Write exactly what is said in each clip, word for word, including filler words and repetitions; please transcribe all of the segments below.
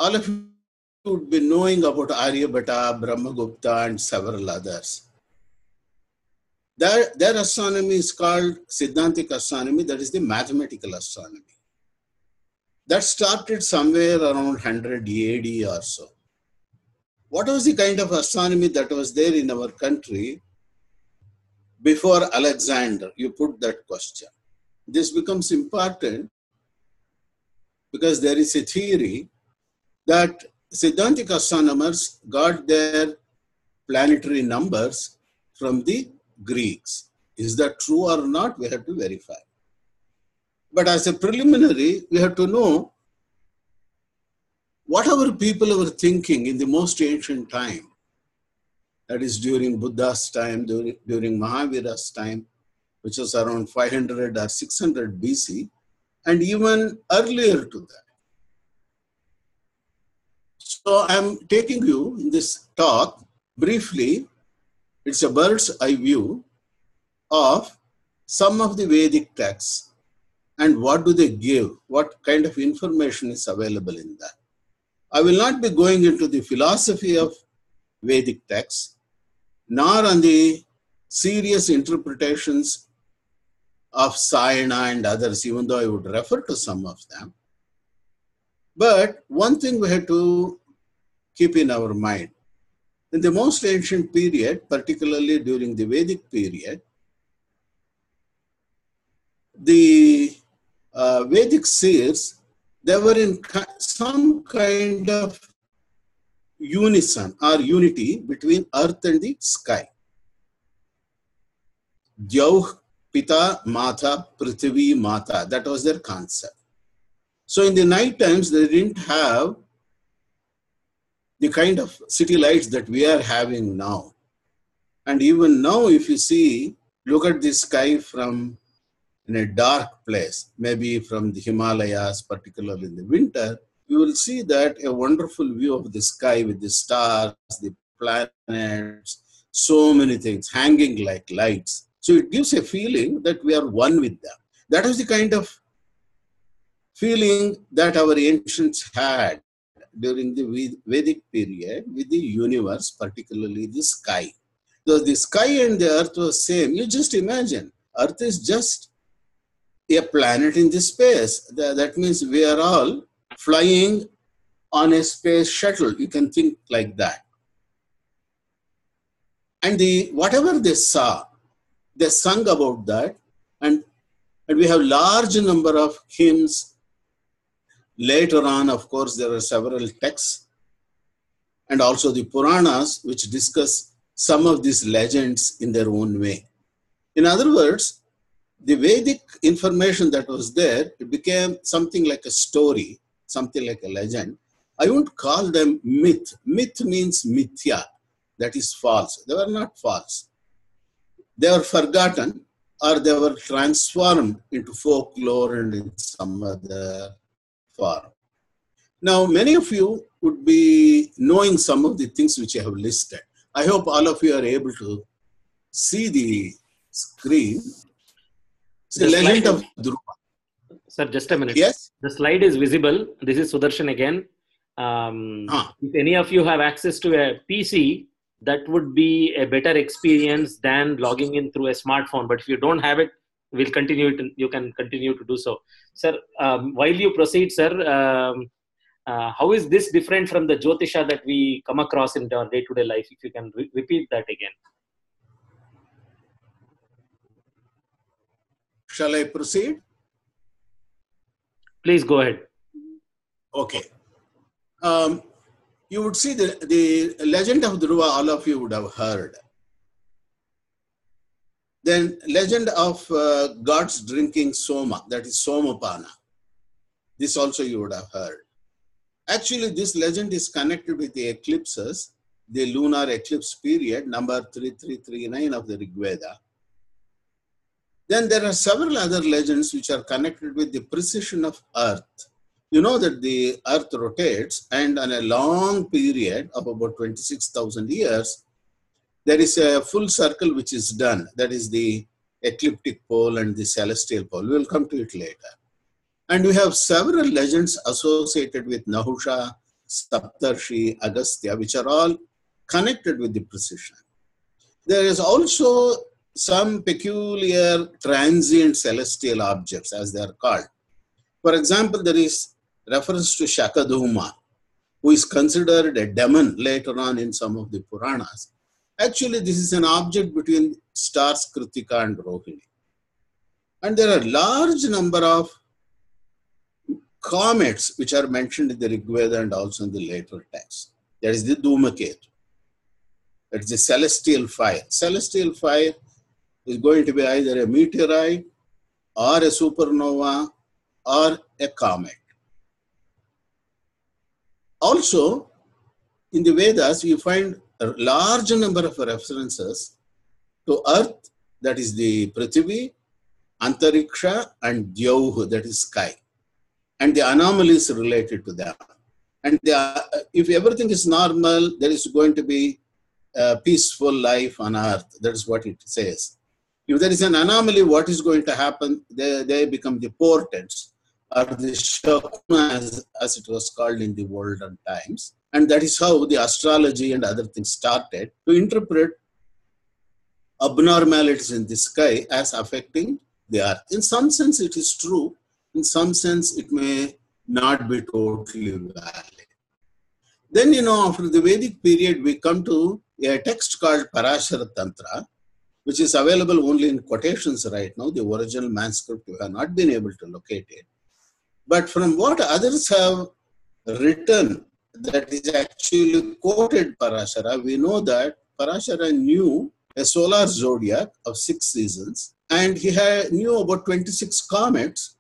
all of you would be knowing about Aryabhata, Brahmagupta, and several others. Their, their astronomy is called Siddhantic astronomy, that is the mathematical astronomy. That started somewhere around one hundred A D or so. What was the kind of astronomy that was there in our country before Alexander? You put that question. This becomes important because there is a theory that Siddhantic astronomers got their planetary numbers from the Greeks. Is that true or not? We have to verify. But as a preliminary, we have to know what our people were thinking in the most ancient time. That is during Buddha's time, during, during Mahavira's time, which was around five hundred or six hundred B C, and even earlier to that. So I'm taking you in this talk briefly. It's a bird's eye view of some of the Vedic texts and what do they give, what kind of information is available in that. I will not be going into the philosophy of Vedic texts, nor on the serious interpretations of Sayana and others, even though I would refer to some of them. But one thing we have to keep in our mind. In the most ancient period, particularly during the Vedic period, the uh, Vedic seers, they were in some kind of unison or unity between earth and the sky. Dyauh Pita Mata Prithvi Mata, that was their concept. So in the night times, they didn't have the kind of city lights that we are having now. And even now, if you see, look at the sky from in a dark place, maybe from the Himalayas, particularly in the winter, you will see that a wonderful view of the sky with the stars, the planets, so many things hanging like lights. So it gives a feeling that we are one with them. That was the kind of feeling that our ancients had during the Vedic period with the universe, particularly the sky. So the sky and the earth was same. You just imagine, earth is just a planet in the space. That means we are all flying on a space shuttle. You can think like that. And the whatever they saw, they sung about that. And, and we have large number of hymns. Later on, of course, there are several texts and also the Puranas, which discuss some of these legends in their own way. In other words, the Vedic information that was there, it became something like a story, something like a legend. I won't call them myth. Myth means mithya, that is false. They were not false. They were forgotten or they were transformed into folklore and in some other form. Now, many of you would be knowing some of the things which I have listed. I hope all of you are able to see the screen. It's the legend of Dhruva. Sir, just a minute. Yes? The slide is visible. This is Sudarshan again. Um, huh. If any of you have access to a P C, that would be a better experience than logging in through a smartphone. But if you don't have it, we'll continue it. You can continue to do so. Sir, um, while you proceed, sir, um, uh, how is this different from the Jyotisha that we come across in our day-to-day life? If you can re repeat that again. Shall I proceed? Please go ahead. Okay. Um, you would see the, the legend of Dhruva, all of you would have heard. Then legend of uh, gods drinking Soma, that is Somapana. This also you would have heard. Actually, this legend is connected with the eclipses, the lunar eclipse period, number three three three nine of the Rig Veda. Then there are several other legends which are connected with the precession of Earth. You know that the Earth rotates, and on a long period of about twenty-six thousand years, there is a full circle which is done. That is the ecliptic pole and the celestial pole. We will come to it later. And we have several legends associated with Nahusha, Saptarshi, Agastya, which are all connected with the precision. There is also some peculiar transient celestial objects, as they are called. For example, there is reference to Shakadhuma, who is considered a demon later on in some of the Puranas. Actually, this is an object between stars Kritika and Rohini. And there are a large number of comets which are mentioned in the Rig Veda and also in the later texts. There is the Dhumaketu. It's the celestial fire. Celestial fire is going to be either a meteorite or a supernova or a comet. Also, in the Vedas, you find a large number of references to Earth, that is the Prithvi, Antariksha, and Dyauh, that is sky, and the anomalies related to them. And the, if everything is normal, there is going to be a peaceful life on Earth. That is what it says. If there is an anomaly, what is going to happen? They, they become the portents, or the Shakuna, as, as it was called in the olden times. And that is how the astrology and other things started to interpret abnormalities in the sky as affecting the Earth. In some sense, it is true. In some sense, it may not be totally valid. Then, you know, after the Vedic period, we come to a text called Parashara Tantra, which is available only in quotations right now. The original manuscript, we have not been able to locate it. But from what others have written, that is actually quoted Parashara, we know that Parashara knew a solar zodiac of six seasons, and he had, knew about twenty-six comets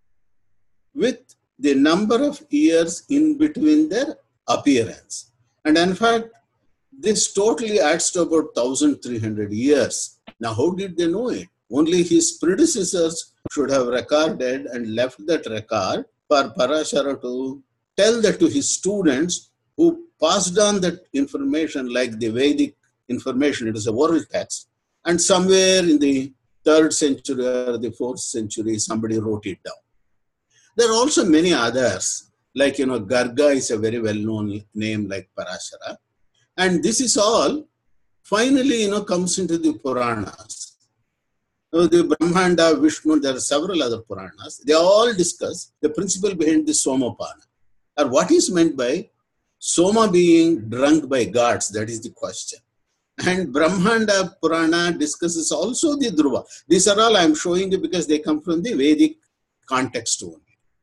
with the number of years in between their appearance. And in fact, this totally adds to about one thousand three hundred years. Now, how did they know it? Only his predecessors should have recorded and left that record for Parashara to tell that to his students, who passed on that information like the Vedic information. It is a oral text. And somewhere in the third century or the fourth century, somebody wrote it down. There are also many others, like, you know, Garga is a very well-known name like Parashara. And this is all finally, you know, comes into the Puranas. So the Brahmanda, Vishnu, there are several other Puranas. They all discuss the principle behind the Somapana. Or what is meant by Soma being drunk by gods? That is the question. And Brahmanda Purana discusses also the Dhruva. These are all I am showing you because they come from the Vedic context only.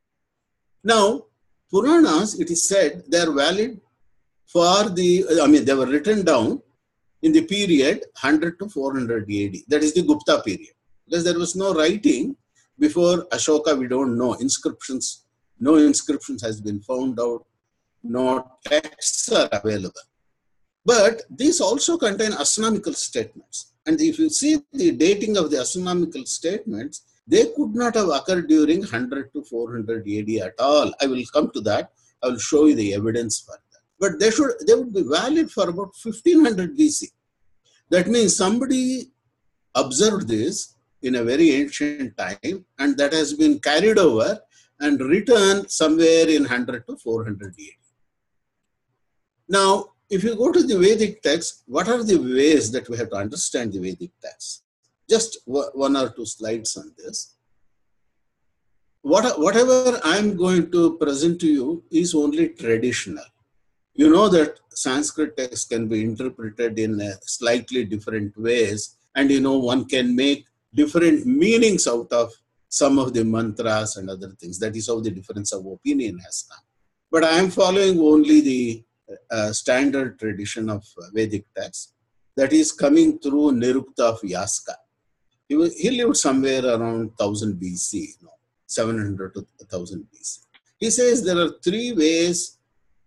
Now, Puranas, it is said, they are valid for the, I mean, they were written down in the period one hundred to four hundred A D. That is the Gupta period. Because there was no writing before Ashoka, we don't know. Inscriptions, no inscriptions has been found out. No texts are available. But these also contain astronomical statements. And if you see the dating of the astronomical statements, they could not have occurred during one hundred to four hundred A D at all. I will come to that. I will show you the evidence for that. But they should, they would be valid for about fifteen hundred B C. That means somebody observed this in a very ancient time, and that has been carried over and written somewhere in one hundred to four hundred A D. Now, if you go to the Vedic text, what are the ways that we have to understand the Vedic text? Just one or two slides on this. What, whatever I'm going to present to you is only traditional. You know that Sanskrit text can be interpreted in slightly different ways, and you know one can make different meanings out of some of the mantras and other things. That is how the difference of opinion has come. But I am following only the uh, standard tradition of Vedic text that is coming through Nirukta of Yaska. He, was, he lived somewhere around one thousand B C, no, seven hundred to one thousand B C. He says there are three ways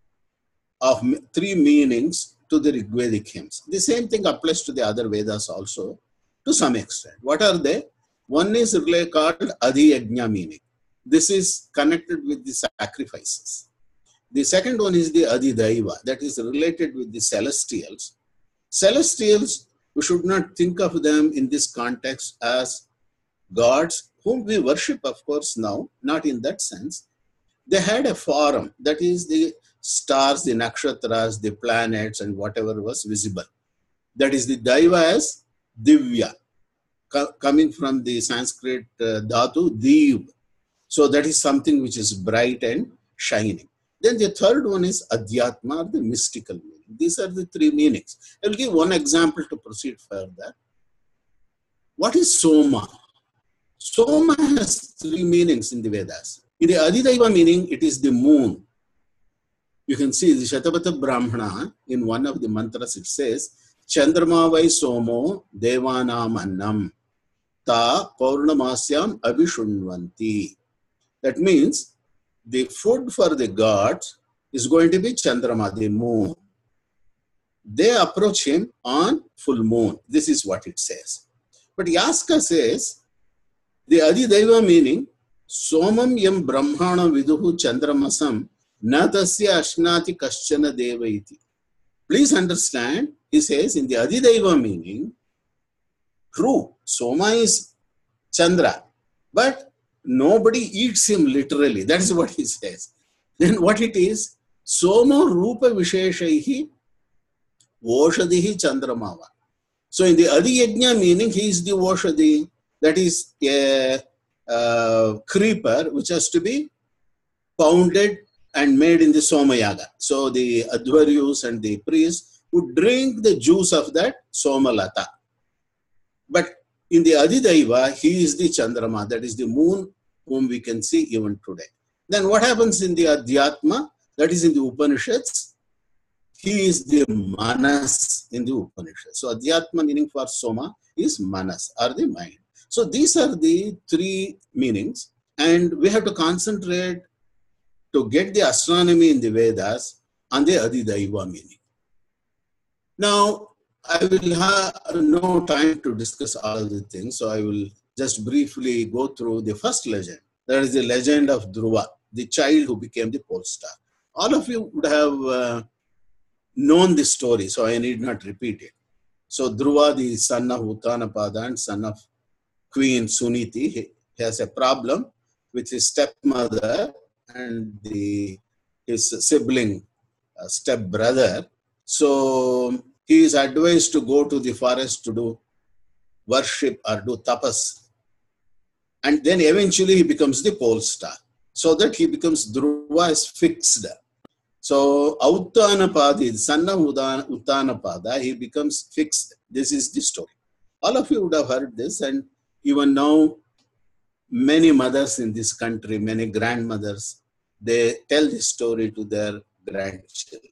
of three meanings to the Rigvedic hymns. The same thing applies to the other Vedas also to some extent. What are they? One is really called Adi Yajna meaning. This is connected with the sacrifices. The second one is the Adi Daiva, that is related with the celestials. Celestials, we should not think of them in this context as gods whom we worship, of course, now, not in that sense. They had a form, that is the stars, the nakshatras, the planets, and whatever was visible. That is the Daiva as Divya, co coming from the Sanskrit uh, dhatu, Div. So that is something which is bright and shining. Then the third one is Adhyatma, or the mystical meaning. These are the three meanings. I will give one example to proceed further. What is Soma? Soma has three meanings in the Vedas. In the Adhidaiva meaning, it is the moon. You can see the Shatabata Brahmana, in one of the mantras it says, Chandrama vai somo devanam annam ta paurnamasyam abhishunvanti. That means the food for the gods is going to be Chandrama, the moon. They approach him on full moon. This is what it says. But Yaska says, the Adhidaiva meaning, Somam yam brahmana viduhu chandramasam na tasya ashnati kaschana deva iti. Please understand, he says in the Adhidaiva meaning, true, Soma is Chandra, but nobody eats him literally. That is what he says. Then what it is? Soma rupa visheshaihi voshadihi chandramava. So in the Adhiyajna meaning, he is the voshadi. That is a, a creeper which has to be pounded and made in the Somayaga. So the Advaryus and the priests would drink the juice of that Somalata. But in the Adhidaiva, he is the Chandrama, that is the moon whom we can see even today. Then what happens in the Adhyatma? That is in the Upanishads. He is the Manas in the Upanishads. So Adhyatma meaning for Soma is Manas, or the mind. So these are the three meanings, and we have to concentrate to get the astronomy in the Vedas on the Adhidaiva meaning. Now, I will have no time to discuss all of the things, so I will just briefly go through the first legend. That is the legend of Dhruva, the child who became the pole star. All of you would have uh, known this story, so I need not repeat it. So Dhruva, the son of Uttanapada and son of Queen Suniti, he has a problem with his stepmother and the, his sibling uh, stepbrother. So he is advised to go to the forest to do worship or do tapas. And then eventually he becomes the pole star. So that he becomes Dhruva is fixed. So Uttanapada, the son of Uttanapada, he becomes fixed. This is the story. All of you would have heard this, and even now many mothers in this country, many grandmothers, they tell this story to their grandchildren.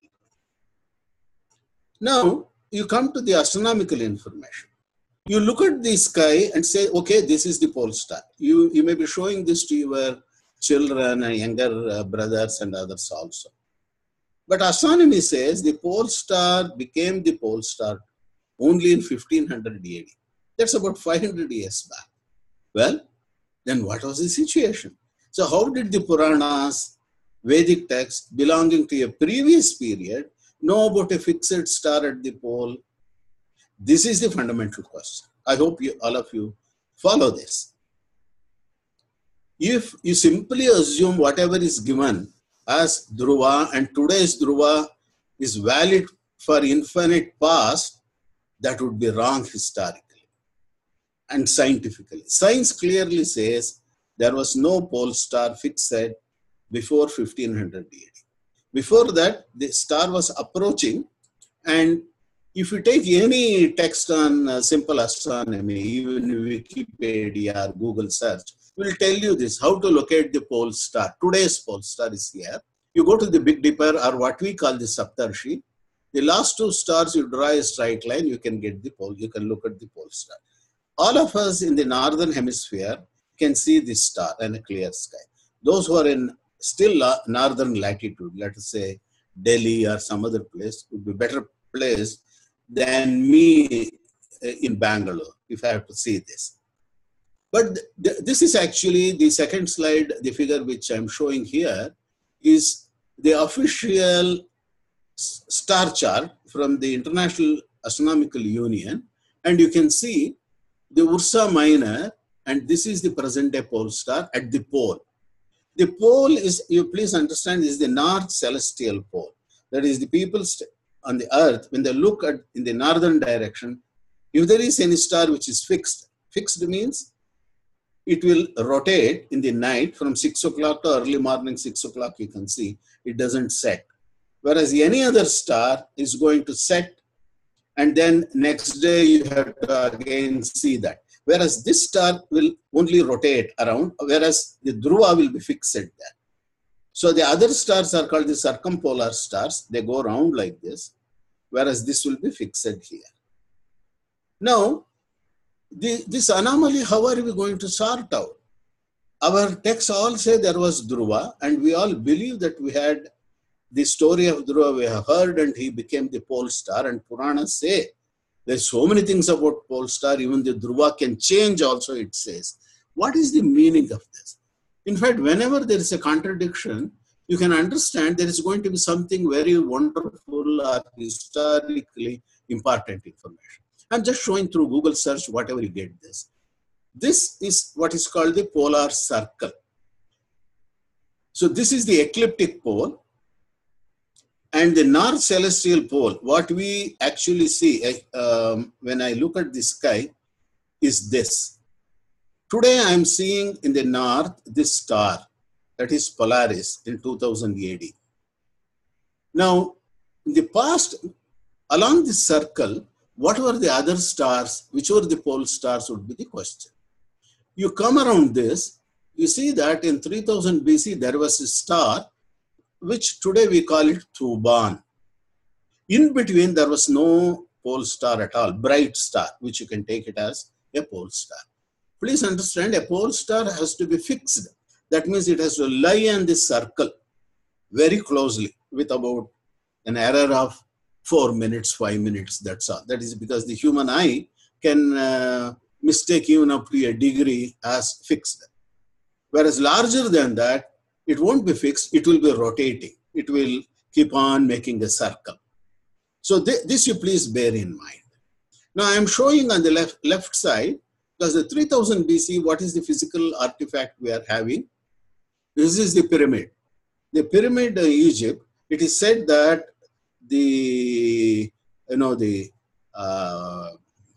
Now, you come to the astronomical information. You look at the sky and say, okay, this is the pole star. You, you may be showing this to your children and younger uh, brothers and others also. But astronomy says the pole star became the pole star only in fifteen hundred A D. That's about five hundred years back. Well, then what was the situation? So how did the Puranas, Vedic texts belonging to a previous period know about a fixed star at the pole? This is the fundamental question. I hope you, all of you follow this. If you simply assume whatever is given as Dhruva and today's Dhruva is valid for infinite past, that would be wrong historically and scientifically. Science clearly says there was no pole star fixed before fifteen hundred A D. Before that, the star was approaching, and if you take any text on uh, simple astronomy, even Wikipedia or Google search, will tell you this, how to locate the pole star. Today's pole star is here. You go to the Big Dipper, or what we call the Saptarshi. The last two stars, you draw a straight line, you can get the pole, you can look at the pole star. All of us in the northern hemisphere can see this star and a clear sky. Those who are in still northern latitude, let us say Delhi or some other place, would be better placed than me in Bangalore, if I have to see this. But th this is actually the second slide, the figure which I'm showing here is the official star chart from the International Astronomical Union, and you can see the Ursa Minor, and this is the present day pole star at the pole. The pole is, you please understand, is the north celestial pole. That is, the people on the earth, when they look at in the northern direction, if there is any star which is fixed, fixed means it will rotate in the night from six o'clock to early morning six o'clock, you can see, it doesn't set. Whereas any other star is going to set, and then next day you have to again see that. Whereas this star will only rotate around, whereas the Dhruva will be fixed there. So the other stars are called the circumpolar stars. They go around like this, whereas this will be fixed here. Now, the, this anomaly, how are we going to sort out? Our texts all say there was Dhruva, and we all believe that we had the story of Dhruva we have heard, and he became the pole star, and Puranas say there's so many things about pole star, even the Dhruva can change also, it says. What is the meaning of this? In fact, whenever there is a contradiction, you can understand there is going to be something very wonderful or historically important information. I'm just showing through Google search, whatever you get this. This is what is called the polar circle. So this is the ecliptic pole. And the north celestial pole, what we actually see um, when I look at the sky is this. Today I am seeing in the north this star, that is Polaris in two thousand A D. Now, in the past, along this circle, what were the other stars, which were the pole stars would be the question. You come around this, you see that in three thousand B C there was a star which today we call it Thuban. In between there was no pole star at all, bright star, which you can take it as a pole star. Please understand, a pole star has to be fixed. That means it has to lie on this circle very closely with about an error of four minutes, five minutes, that's all. That is because the human eye can uh, mistake even up to a degree as fixed. Whereas larger than that, it won't be fixed, it will be rotating. It will keep on making a circle. So th this you please bear in mind. Now I am showing on the left, left side, because the three thousand B C, what is the physical artifact we are having? This is the pyramid. The pyramid in Egypt, it is said that the, you know, the uh,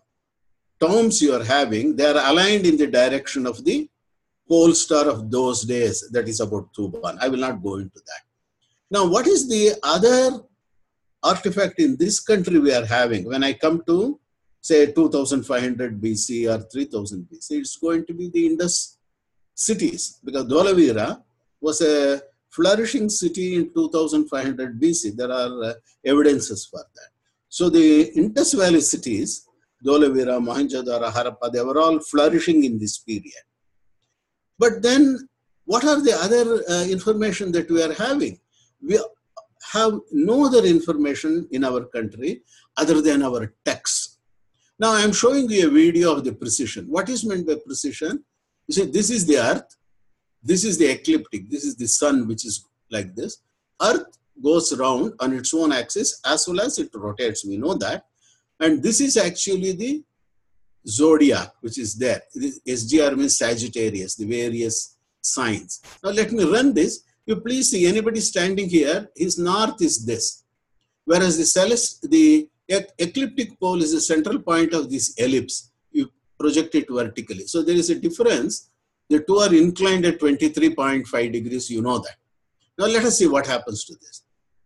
tombs you are having, they are aligned in the direction of the pole star of those days, that is about Thuban. I will not go into that. Now, what is the other artifact in this country we are having? When I come to, say, two thousand five hundred B C or three thousand B C, it's going to be the Indus cities, because Dholavira was a flourishing city in two thousand five hundred B C. There are uh, evidences for that. So the Indus Valley cities, Dholavira, Mohenjo-daro, Harappa, they were all flourishing in this period. But then, what are the other uh, information that we are having? We have no other information in our country other than our texts. Now, I am showing you a video of the precision. What is meant by precision? You see, this is the earth. This is the ecliptic. This is the sun, which is like this. Earth goes round on its own axis as well as it rotates. We know that. And this is actually the zodiac, which is there. S G R means Sagittarius, the various signs. Now let me run this. You please see anybody standing here, his north is this. Whereas the celest, the ecliptic pole is the central point of this ellipse. You project it vertically. So there is a difference. The two are inclined at twenty-three point five degrees, you know that. Now let us see what happens to this.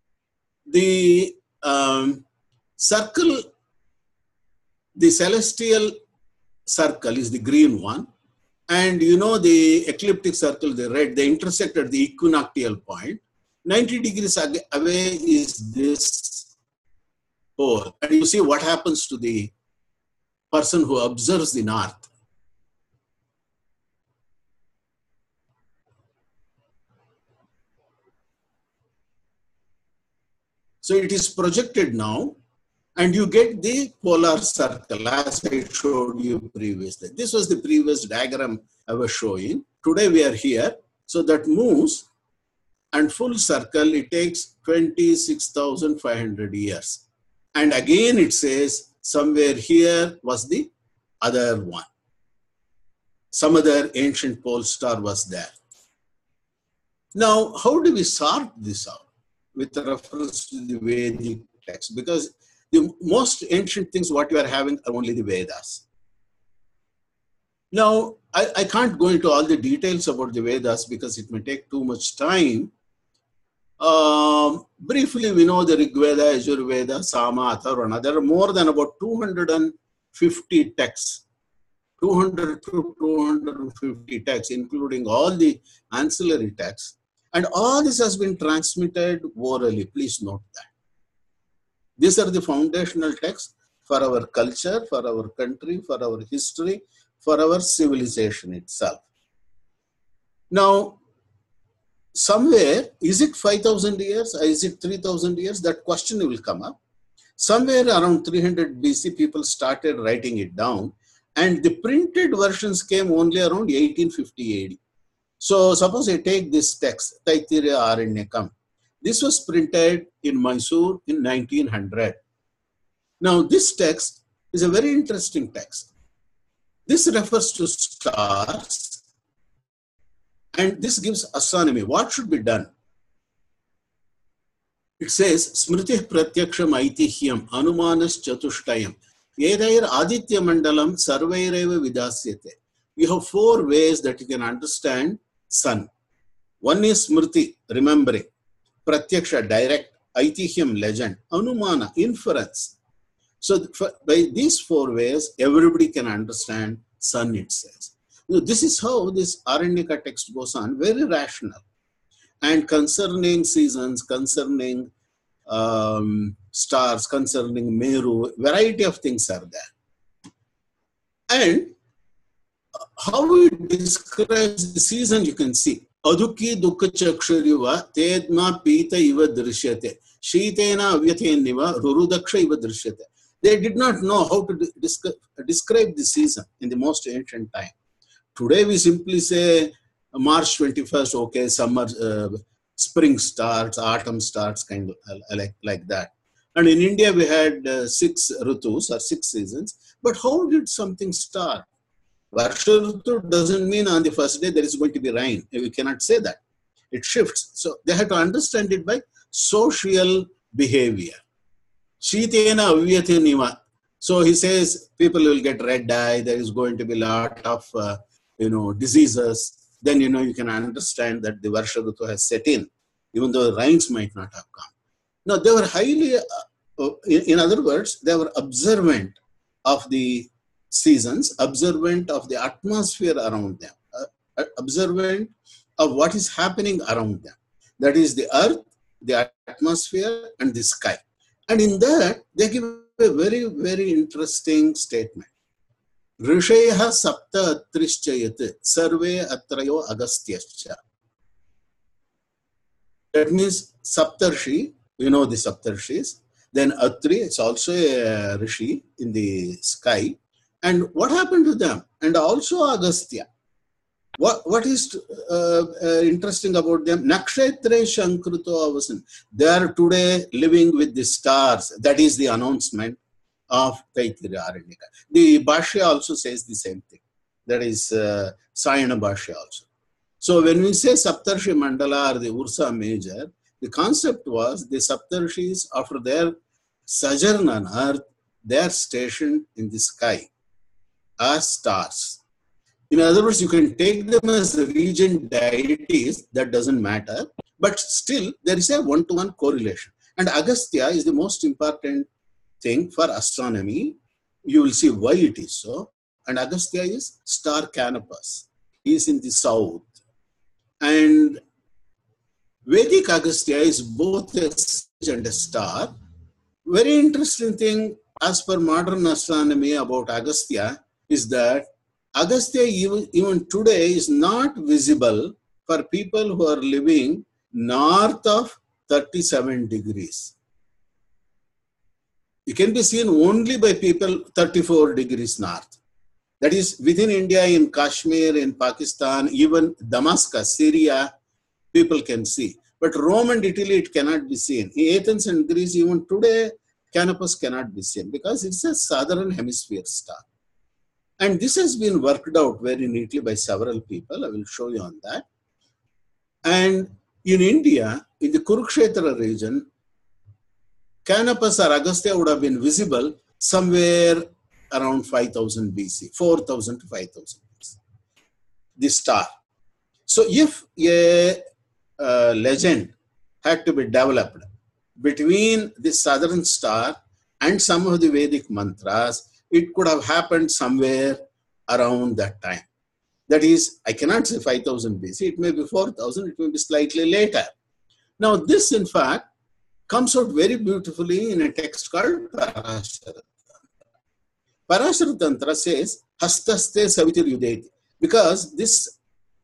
The um, circle, the celestial circle is the green one, and you know the ecliptic circle, the red, they intersect at the equinoctial point. ninety degrees away is this pole. And you see what happens to the person who observes the north. So it is projected now, and you get the polar circle as I showed you previously. This was the previous diagram I was showing. Today we are here. So that moves, and full circle, it takes twenty-six thousand five hundred years. And again it says somewhere here was the other one. Some other ancient pole star was there. Now, how do we sort this out with reference to the Vedic text? Because the most ancient things what you are having are only the Vedas. Now, I, I can't go into all the details about the Vedas because it may take too much time. Um, briefly, we know the Rig Veda, Yajur Veda, Sama, Atharvana. There are more than about two hundred fifty texts, two hundred to two hundred fifty texts, including all the ancillary texts. And all this has been transmitted orally. Please note that. These are the foundational texts for our culture, for our country, for our history, for our civilization itself. Now, somewhere, is it five thousand years or is it three thousand years? That question will come up. Somewhere around three hundred B C, people started writing it down, and the printed versions came only around eighteen fifty A D. So suppose I take this text, Taittiriya Aranyakam. This was printed in Mysore in nineteen hundred. Now this text is a very interesting text. This refers to stars, and this gives astronomy. What should be done? It says, Smriti Pratyaksham Aitihyam Anumanas Chatushtayam Edair Aditya Mandalam Sarvaireva Vidasyate. You have four ways that you can understand sun. One is Smriti, remembering. Pratyaksha, direct. Aitihyam, legend. Anumana, inference. So for, by these four ways, everybody can understand sun, it says. You know, this is how this Aranyaka text goes on, very rational. And concerning seasons, concerning um, stars, concerning Meru, variety of things are there. And how it describes the season, you can see. Adukki dukka chakshariva tedma pita iva drishyate. Shitena avyateniva rurudaksha iva drishyate. They did not know how to describe, describe the season in the most ancient time. Today we simply say March twenty-first, okay, summer, uh, spring starts, autumn starts, kind of uh, like, like that. And in India we had uh, six rutus or six seasons. But how did something start? Varsha Rutu doesn't mean on the first day there is going to be rain. We cannot say that. It shifts. So they have to understand it by social behavior. Shitena avyate niva. So he says people will get red eye. There is going to be a lot of uh, you know diseases. Then you know you can understand that the Varsha Rutu has set in, even though rains might not have come. Now they were highly, uh, in, in other words, they were observant of the seasons, observant of the atmosphere around them, uh, observant of what is happening around them. That is the earth, the atmosphere, and the sky. And in that, they give a very, very interesting statement. Rishayaha sapta atrischayat sarve atrayo agastyascha. That means Saptarshi, you know the Saptarshis. Then Atri, it's also a Rishi in the sky. And what happened to them? And also Agastya. What, what is uh, uh, interesting about them? Nakshetre Shankruto Avasan. They are today living with the stars. That is the announcement of Taittiriya Aranyaka. The Bhashya also says the same thing. That is uh, Sayana Bhashya also. So when we say Saptarshi Mandala or the Ursa Major, the concept was the Saptarshis, after their sojourn on earth, they are stationed in the sky as stars. In other words, you can take them as regent deities, that doesn't matter, but still there is a one-to-one correlation. And Agastya is the most important thing for astronomy. You will see why it is so. And Agastya is star canopus. He is in the south. And Vedic Agastya is both a sage and a star. Very interesting thing as per modern astronomy about Agastya is that Agastya even, even today is not visible for people who are living north of thirty-seven degrees. It can be seen only by people thirty-four degrees north. That is within India, in Kashmir, in Pakistan, even Damascus, Syria, people can see. But Rome and Italy, it cannot be seen. In Athens and Greece, even today, Canopus cannot be seen because it's a southern hemisphere star. And this has been worked out very neatly by several people. I will show you on that. And In India, in the Kurukshetra region, Canopus or Agastya would have been visible somewhere around five thousand B C, four thousand to five thousand B C, the star. So if a uh, legend had to be developed between the southern star and some of the Vedic mantras, it could have happened somewhere around that time. That is, I cannot say five thousand B C, it may be four thousand, it may be slightly later. Now this in fact comes out very beautifully in a text called Parashara. Parashara Tantra says, Hastaste Savitir Yudeti, because this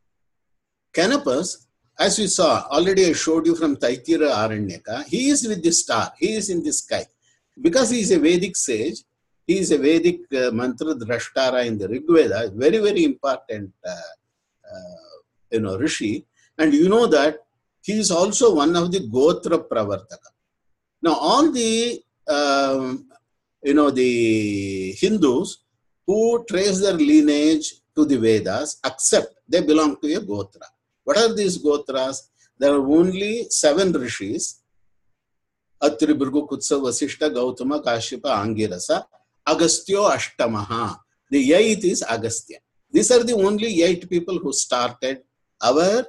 Canopus, as we saw, already I showed you from Taitira Aranyaka, he is with the star, he is in the sky. Because he is a Vedic sage, he is a Vedic uh, mantra drashtara in the Rig Veda, very, very important uh, uh, you know, Rishi. And you know that he is also one of the Gotra Pravartaka. Now, all the, um, you know, the Hindus who trace their lineage to the Vedas, accept they belong to a Gotra. What are these Gotras? There are only seven Rishis. Atri, Bhrigu, Kutsa, Vasishta, Gautama, Kashyapa, Angirasa, Agastyo, Ashtamaha. The eighth is Agastya. These are the only eight people who started our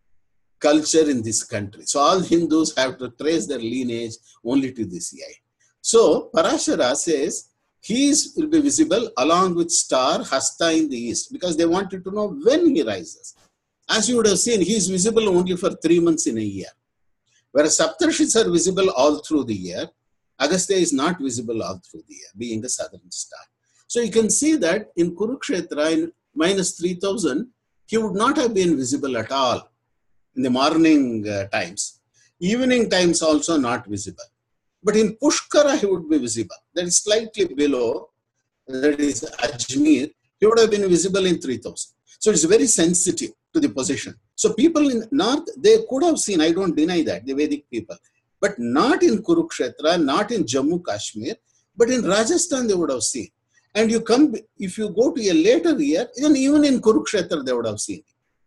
culture in this country. So all Hindus have to trace their lineage only to this eight. So Parashara says he is, will be visible along with star Hasta in the east, because they wanted to know when he rises. As you would have seen, he is visible only for three months in a year. Whereas Saptarshis are visible all through the year, Agastya is not visible all through the year, being a southern star. So you can see that in Kurukshetra, in minus three thousand, he would not have been visible at all in the morning uh, times. Evening times also not visible. But in Pushkara, he would be visible. That is slightly below, that is Ajmer, he would have been visible in three thousand. So it's very sensitive to the position. So people in north, they could have seen, I don't deny that, the Vedic people, but not in Kurukshetra, not in Jammu Kashmir, but in Rajasthan they would have seen. And you come, if you go to a later year, then even in Kurukshetra they would have seen.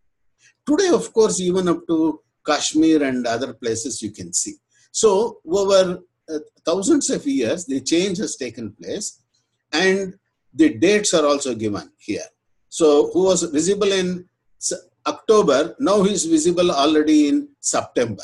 Today, of course, even up to Kashmir and other places you can see. So over uh, thousands of years, the change has taken place and the dates are also given here. So who was visible in October, now he is visible already in September.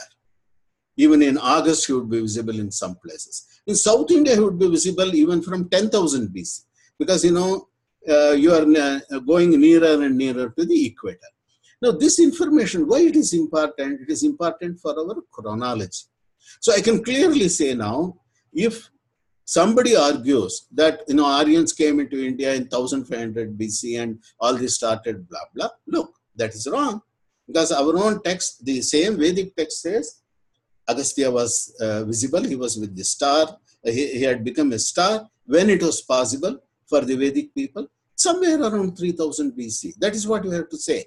Even in August, he would be visible in some places. In South India, he would be visible even from ten thousand B C, because, you know, uh, you are uh, going nearer and nearer to the equator. Now, this information, why it is important? It is important for our chronology. So I can clearly say now, if somebody argues that, you know, Aryans came into India in fifteen hundred B C and all this started blah, blah, look, that is wrong. Because our own text, the same Vedic text says, Agastya was uh, visible, he was with the star, uh, he, he had become a star when it was possible for the Vedic people, somewhere around three thousand B C. That is what you have to say.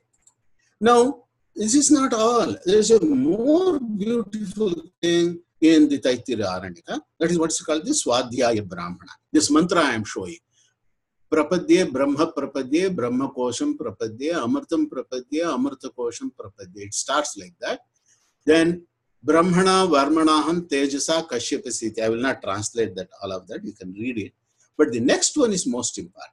Now, this is not all. There is a more beautiful thing in the Taitira Aranyaka. That is what is called the Swadhyaya Brahmana. This mantra I am showing. Prapadye, Brahma Prapadye, Brahma Kosham Prapadye, Amartam Prapadye, Amarta Kosham Prapadye. It starts like that. Then Brahmana Varmanaham Tejasa Kashyapasiti. I will not translate that, all of that. You can read it. But the next one is most important.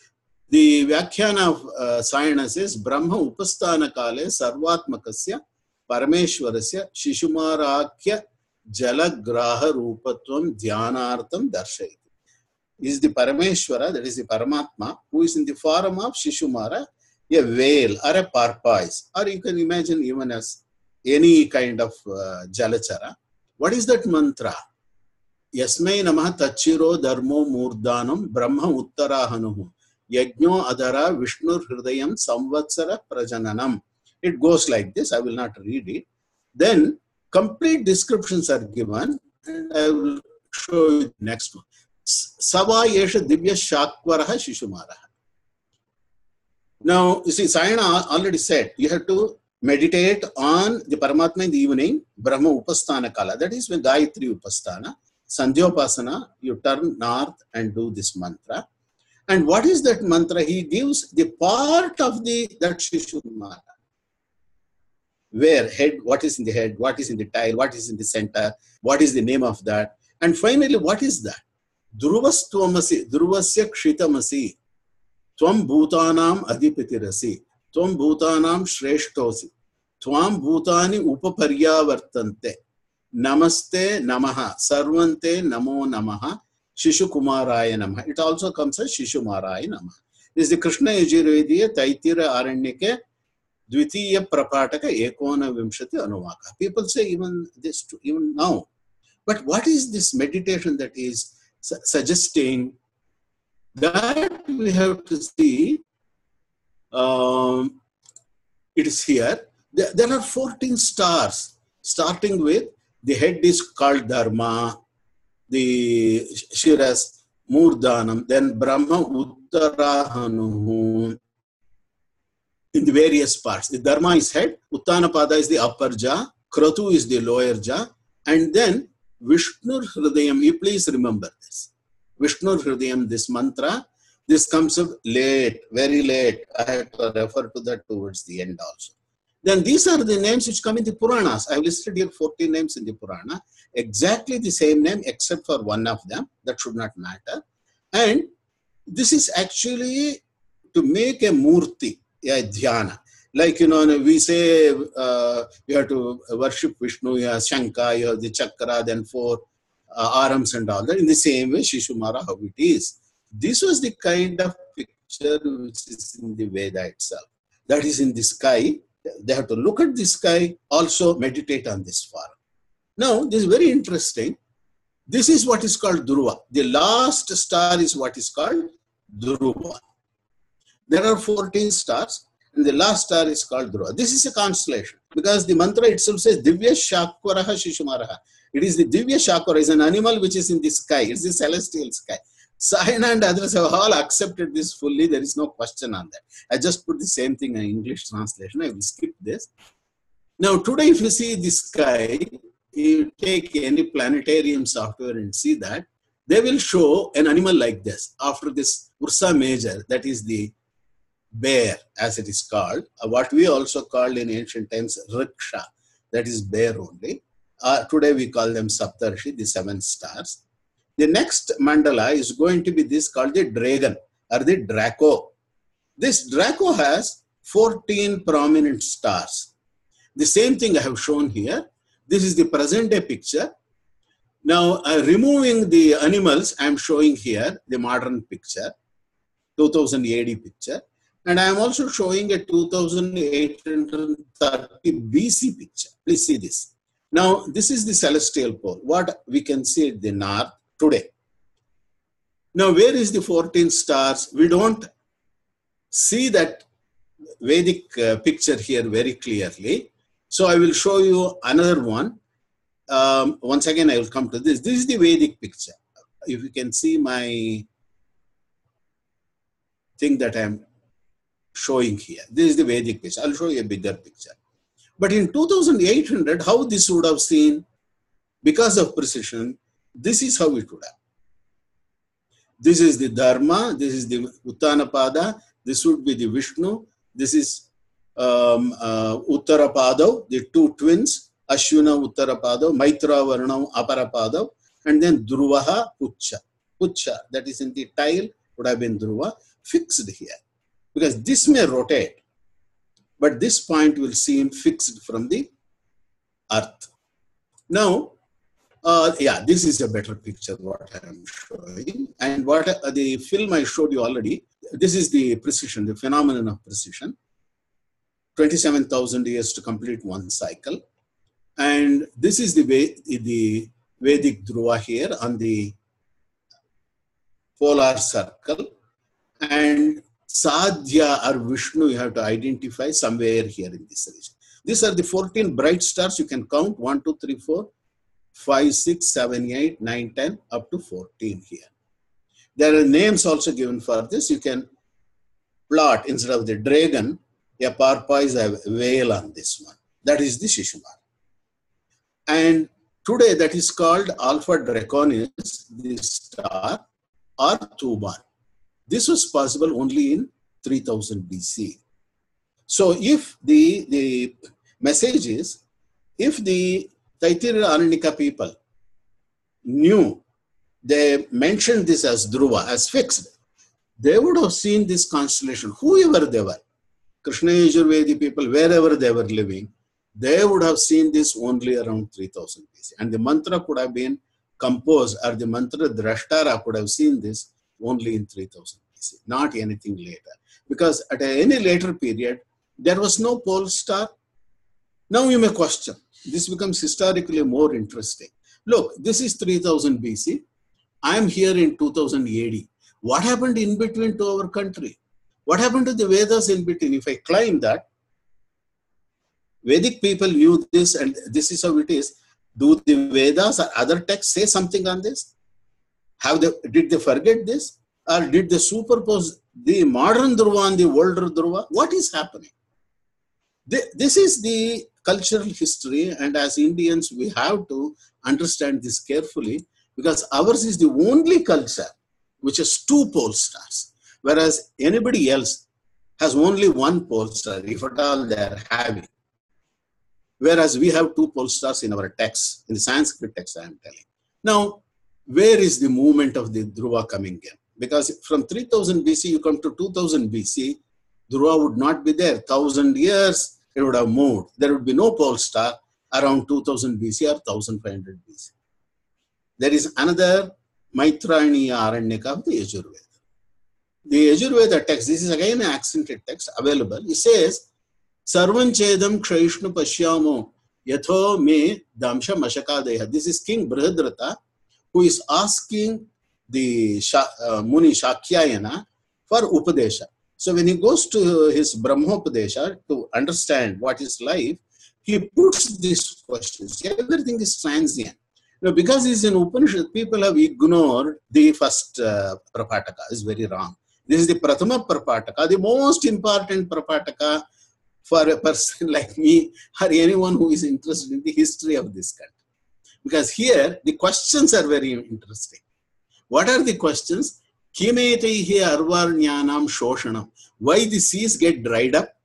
The Vyakhyana of uh, Sayana says, Brahma Upasthana Kale Sarvatmakasya Parameshwarasya Shishumarakya Jalagraha Rupatvam Dhyanartam Darshayati. Is the Parameshwara, that is the Paramatma, who is in the form of Shishumara, a whale or a porpoise, or you can imagine even as any kind of uh, Jalachara. What is that mantra? Yasmai Namah Tachiro Dharmo Murdanam Brahma Uttarahanuhu Yajno Adara Vishnu Hridayam Samvatsara Prajananam. It goes like this. I will not read it. Then complete descriptions are given, and I will show you the next one. Sava Yesha Divya Shakwaraha Shishumaraha. Now, you see, Sayana already said you have to meditate on the Paramatma in the evening, Brahma Upasthana Kala. That is when Gayatri Upasthana. Sandhyopasana, you turn north and do this mantra. And what is that mantra? He gives the part of the that Shishumara. where head, what is in the head, what is in the tail, what is in the center, what is the name of that, and finally, what is that? Dhruvastvamasi, Dhruvasya Kshitamasi, Tvam Bhutanam Adhipatirasi, Tvam Bhutanam Shreshtosi, Tvam Bhutani Upaparyavartante, Namaste Namaha, Sarvante Namo Namaha, Shishu Kumaraya Namaha. It also comes as Shishu Maraya Namaha. This is the Krishna Yajurvediya Taitira Aranyake Dvitiya Prapataka Ekona Vimshati Anuvaka. People say even this, even now. But what is this meditation that is su suggesting? That we have to see. Um, it is here. There, there are fourteen stars, starting with the head is called Dharma, the Shiras, Murdhanam, then Brahma, Uttarahanuhu, in the various parts. The Dharma is head, Uttanapada is the upper jaw, Kratu is the lower jaw, and then Vishnu Hridayam. You please remember this. Vishnu Hridayam, this mantra, this comes up late, very late. I have to refer to that towards the end also. Then these are the names which come in the Puranas. I have listed here fourteen names in the Purana. Exactly the same name except for one of them. That should not matter. And this is actually to make a murti, a dhyana. Like, you know, we say uh, you have to worship Vishnu, you have Shankha, you have the chakra, then four uh, arms and all that. In the same way, Shishumara, how it is. This was the kind of picture which is in the Veda itself. That is in the sky. They have to look at the sky, also meditate on this form. Now, this is very interesting. This is what is called Dhruva. The last star is what is called Dhruva. There are fourteen stars, and the last star is called Dhruva. This is a constellation, because the mantra itself says Divya Shakwaraha Shishumaraha. It is the Divya Shakwara, is an animal which is in the sky. It is the celestial sky. Sayana and others have all accepted this fully. There is no question on that. I just put the same thing in English translation. I will skip this. Now, today, if you see the sky, you take any planetarium software and see that, they will show an animal like this. After this Ursa Major, that is the bear, as it is called, what we also called in ancient times Riksha, that is bear only. Uh, today, we call them Saptarshi, the seven stars. The next mandala is going to be this called the dragon or the Draco. This Draco has fourteen prominent stars. The same thing I have shown here. This is the present day picture. Now, uh, removing the animals, I am showing here the modern picture, two thousand A D picture. And I am also showing a two thousand eight hundred thirty B C picture. Please see this. Now, this is the celestial pole. What we can see at the north today. Now, where is the fourteen stars? We don't see that Vedic uh, picture here very clearly. So, I will show you another one. Um, once again, I will come to this. This is the Vedic picture. If you can see my thing that I am showing here. This is the Vedic picture. I'll show you a bigger picture. But in two thousand eight hundred, how this would have seen, because of precision, this is how it would have. This is the Dharma, this is the Uttanapada, this would be the Vishnu, this is um, uh, Uttarapadav, the two twins, Ashwina Uttarapadav, Maitra Varnam Aparapadav, and then Dhruvaha Pucha. Pucha, that is in the tile, would have been Dhruva, fixed here. Because this may rotate, but this point will seem fixed from the earth. Now, uh, yeah, this is a better picture what I am showing. And what uh, the film I showed you already, this is the precision, the phenomenon of precision. twenty-seven thousand years to complete one cycle. And this is the, the Vedic Dhruva here on the polar circle. And Sadhya or Vishnu, you have to identify somewhere here in this region. These are the fourteen bright stars. You can count one, two, three, four, five, six, seven, eight, nine, ten, up to fourteen here. There are names also given for this. You can plot instead of the dragon, a porpoise, a whale on this one. That is the Shishumara. And today that is called Alpha Draconis, the star, or Tuban. This was possible only in three thousand B C. So if the, the message is, if the Taittiriya Aranyaka people knew, they mentioned this as Dhruva, as fixed, they would have seen this constellation, whoever they were, Krishna Yajurvedi people, wherever they were living, they would have seen this only around three thousand B C. And the mantra could have been composed, or the mantra drashtara could have seen this only in three thousand B C, not anything later. Because at any later period, there was no pole star. Now you may question, this becomes historically more interesting. Look, this is three thousand B C. I am here in two thousand A D. What happened in between to our country? What happened to the Vedas in between? If I claim that Vedic people knew this and this is how it is, do the Vedas or other texts say something on this? Have they, did they forget this? Or did they superpose the modern Dhruva on the older Dhruva? What is happening? This is the cultural history, and as Indians, we have to understand this carefully, because ours is the only culture which has two pole stars, whereas anybody else has only one pole star, if at all they are having. Whereas we have two pole stars in our texts, in the Sanskrit text I am telling. Now, where is the movement of the Dhruva coming in? Because from three thousand B C, you come to two thousand B C, Dhruva would not be there. Thousand years, it would have moved. There would be no pole star around two thousand B C or fifteen hundred B C. There is another Maitraniya Aranyaka of the Yajurveda. The Yajurveda text, this is again an accented text available. It says, Sarvan Chedam Kshayishnu Pashyamo Yatho Me Damsha Mashakadeha. This is King Brihadrata, who is asking the uh, Muni Shakyayana for Upadesha. So when he goes to his Brahmopadesha to understand what is life, he puts these questions. Everything is transient. Now, because he's in Upanishad, people have ignored the first uh, Prapataka. It's very wrong. This is the Prathama Prapataka, the most important Prapataka for a person like me or anyone who is interested in the history of this country. Because here, the questions are very interesting. What are the questions? Kimetaihi arvarnyanam shoshanam. Why the seas get dried up?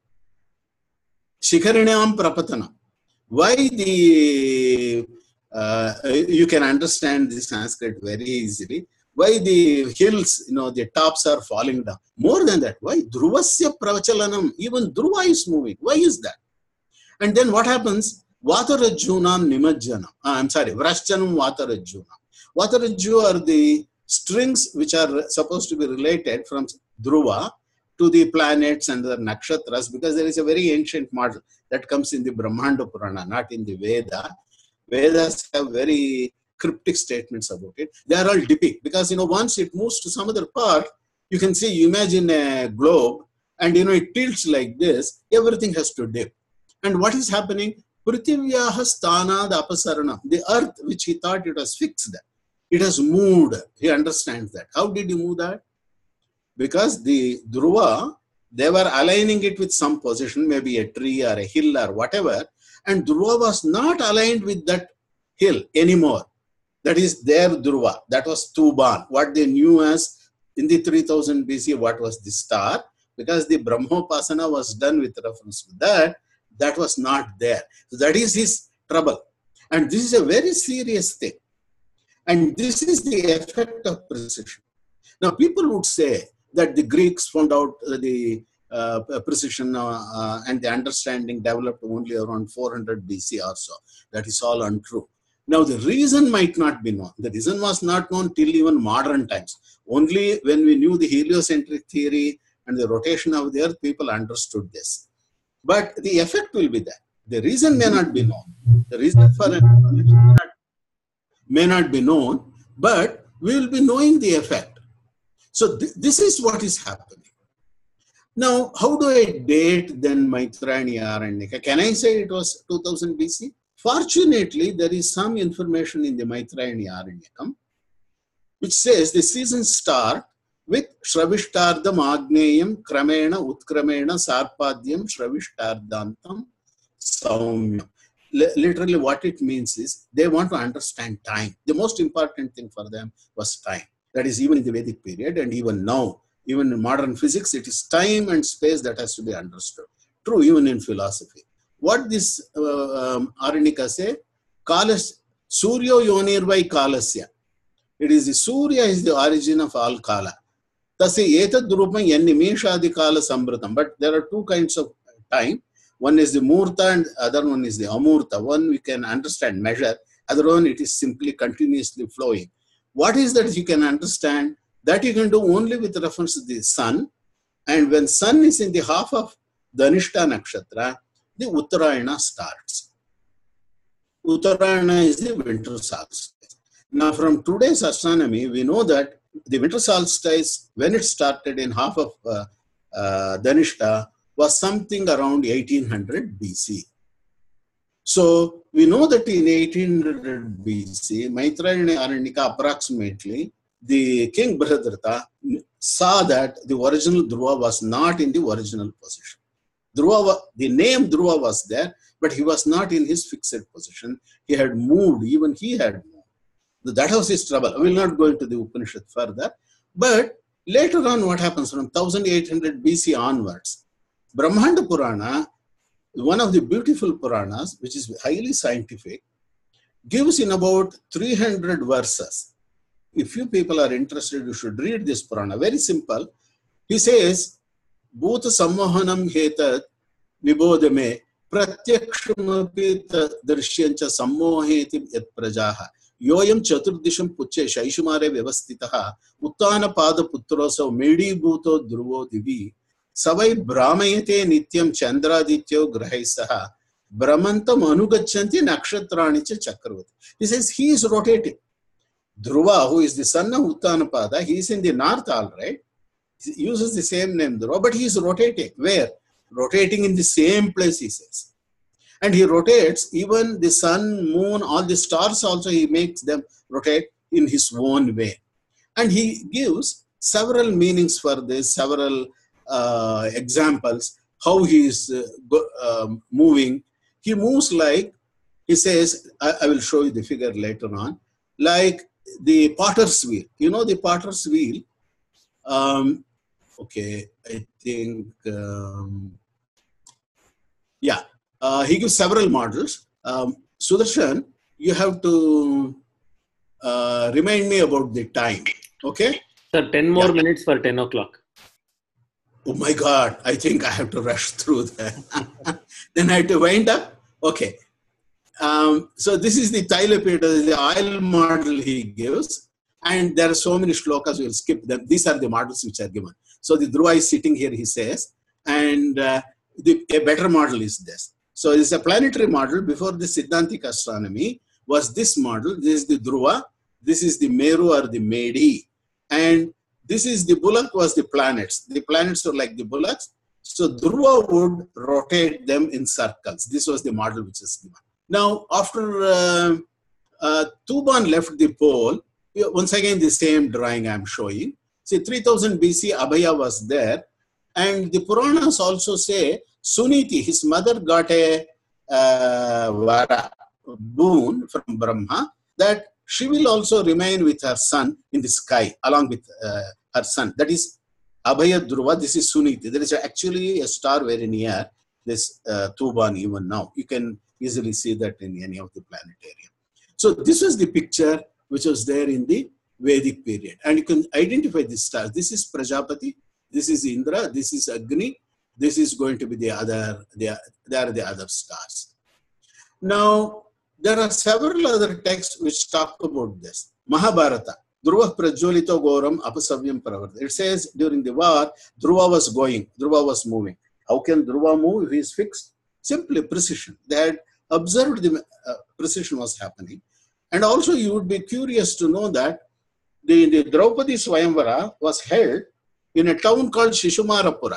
Shikarinam prapatanam. Why the, uh, you can understand the Sanskrit very easily. Why the hills, you know, the tops are falling down. More than that, why Dhruvasya pravachalanam? Even Dhruva is moving. Why is that? And then what happens? Vatarajjunam nimajjanam. Ah, I'm sorry, Vrashchanam Vatarajjunam. Vatarajju are the strings which are supposed to be related from Dhruva to the planets and the nakshatras, because there is a very ancient model that comes in the Brahmanda Purana, not in the Veda. Vedas have very cryptic statements about it. They are all dipping, because, you know, once it moves to some other part, you can see, you imagine a globe, and, you know, it tilts like this, everything has to dip. And what is happening? Prithivyaha sthanad apasarana. The earth, which he thought it was fixed, it has moved. He understands that. How did he move that? Because the Dhruva, they were aligning it with some position, maybe a tree or a hill or whatever, and Dhruva was not aligned with that hill anymore. That is their Dhruva. That was Tuban, what they knew as in the three thousand B C, what was the star, because the Brahmopasana was done with reference to that. That was not there. So that is his trouble. And this is a very serious thing. And this is the effect of precision. Now, people would say that the Greeks found out the uh, precision uh, uh, and the understanding developed only around four hundred B C or so. That is all untrue. Now, the reason might not be known. The reason was not known till even modern times. Only when we knew the heliocentric theory and the rotation of the earth, people understood this. But the effect will be there. The reason may not be known. The reason for it may not be known, but we will be knowing the effect. So th this is what is happening. Now, how do I date then Maitraniya Aranyaka? Can I say it was two thousand B C? Fortunately, there is some information in the Maitraniya Aranyakam which says the seasons start with Shravishthardam Agneyam Kramena Utkramena Sarpadyam Shravishtardantam Saumyam. Literally what it means is they want to understand time. The most important thing for them was time. That is even in the Vedic period and even now, even in modern physics, it is time and space that has to be understood. True, even in philosophy. what this uh, um, Aranika say? Kalas, Suryo Yonirvai Kalasya. It is the Surya is the origin of all Kala. Tasi etad drupam yanimeshadi Kala Sambratam. But there are two kinds of time. One is the Murta and other one is the Amurta. One we can understand, measure. Other one it is simply continuously flowing. What is that you can understand? That you can do only with reference to the sun. And when sun is in the half of Dhanishta Nakshatra, the Uttarayana starts. Uttarayana is the winter solstice. Now from today's astronomy, we know that the winter solstice, when it started in half of uh, uh, Dhanishta, was something around eighteen hundred B C. So we know that in eighteen hundred B C, Maitrayana Aranyaka approximately, the king Brihadrata saw that the original Dhruva was not in the original position. Dhruva, the name Dhruva was there, but he was not in his fixed position. He had moved, even he had moved. That was his trouble. I will not go into the Upanishad further. But later on, what happens from eighteen hundred B C onwards, Brahmanda Purana, one of the beautiful Puranas, which is highly scientific, gives in about three hundred verses. If you people are interested, you should read this Purana. Very simple. He says, Bhuta Sammohanam Hetat Vibodame Pratyakshamapi Darshyancha Sammoheti Yat Prajaha Yoyam Chaturdisham Puche Shaishumare Vyavastitaha Uttana Pada Putroso Medi Bhuto Dhruvo Divi Savai Brahmayate Nityam Chandradityo Grahaisaha Brahmantam Anugachanti Nakshatranicha Chakravati. He says he is rotating. Dhruva, who is the son of Uttanapada, he is in the north, all right. He uses the same name, Dhruva, but he is rotating. Where? Rotating in the same place, he says. And he rotates, even the sun, moon, all the stars also, he makes them rotate in his own way. And he gives several meanings for this, several uh, examples, how he is uh, go, uh, moving. He moves like, he says, I, I will show you the figure later on, like the potter's wheel. You know the potter's wheel? Um, okay, I think, um, yeah, uh, he gives several models. Um, Sudarshan, you have to uh, remind me about the time, okay? Sir, ten more yeah. minutes for ten o'clock. Oh my God, I think I have to rush through that. Then I have to wind up. Okay. Um, so this is the Tailapeter, the oil model he gives. And there are so many shlokas, we'll skip them. These are the models which are given. So the Dhruva is sitting here, he says. And uh, the, a better model is this. So it's a planetary model. Before the Siddhantic astronomy was this model. This is the Dhruva. This is the Meru or the Medi. And this is the bullock was the planets. The planets were like the bullocks. So Dhruva would rotate them in circles. This was the model which is given. Now, after uh, uh, Tuban left the pole, once again the same drawing I am showing. See, three thousand B C, Abhaya was there. And the Puranas also say, Suniti, his mother got a uh, vara, boon from Brahma, that she will also remain with her son in the sky, along with uh, her son. That is Abhaya Dhruva, this is Suniti. There is actually a star very near this uh, Tuban even now. You can easily see that in any of the planetarium. So this was the picture which was there in the Vedic period. And you can identify the stars. This is Prajapati, this is Indra, this is Agni, this is going to be the other, they are, they are the other stars. Now, there are several other texts which talk about this. Mahabharata, Dhruva Prajolito Goram Apasavyam Pravarta. It says during the war, Dhruva was going, Dhruva was moving. How can Dhruva move if he is fixed? Simply precision. They had observed the uh, precision was happening. And also you would be curious to know that the, the Draupadi Swayamvara was held in a town called Shishumarapura.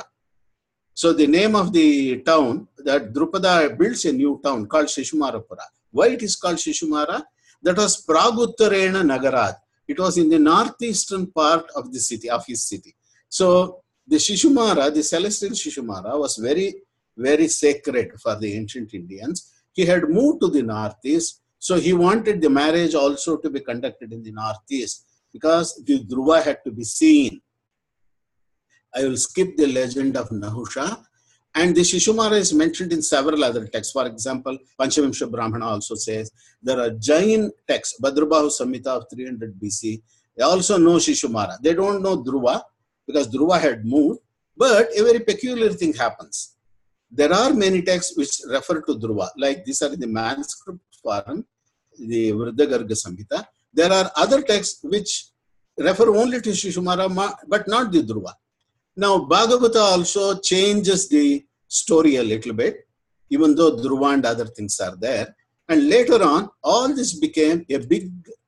So the name of the town, that Drupada builds a new town called Shishumarapura. Why it is called Shishumara? That was Praguttarena Nagarad. It was in the northeastern part of the city, of his city. So the Shishumara, the celestial Shishumara was very, very sacred for the ancient Indians. He had moved to the northeast, so he wanted the marriage also to be conducted in the northeast because the Dhruva had to be seen. I will skip the legend of Nahusha. And the Shishumara is mentioned in several other texts. For example, Panchavimsha Brahmana also says there are Jain texts, Bhadrabahu Samhita of three hundred B C. They also know Shishumara. They don't know Dhruva because Dhruva had moved, but a very peculiar thing happens. There are many texts which refer to Dhruva, like these are in the manuscript form, the Vruddhagarga Samhita. There are other texts which refer only to Shishumara, but not the Dhruva. Now, Bhagavata also changes the story a little bit, even though Dhruva and other things are there. And later on, all this became a big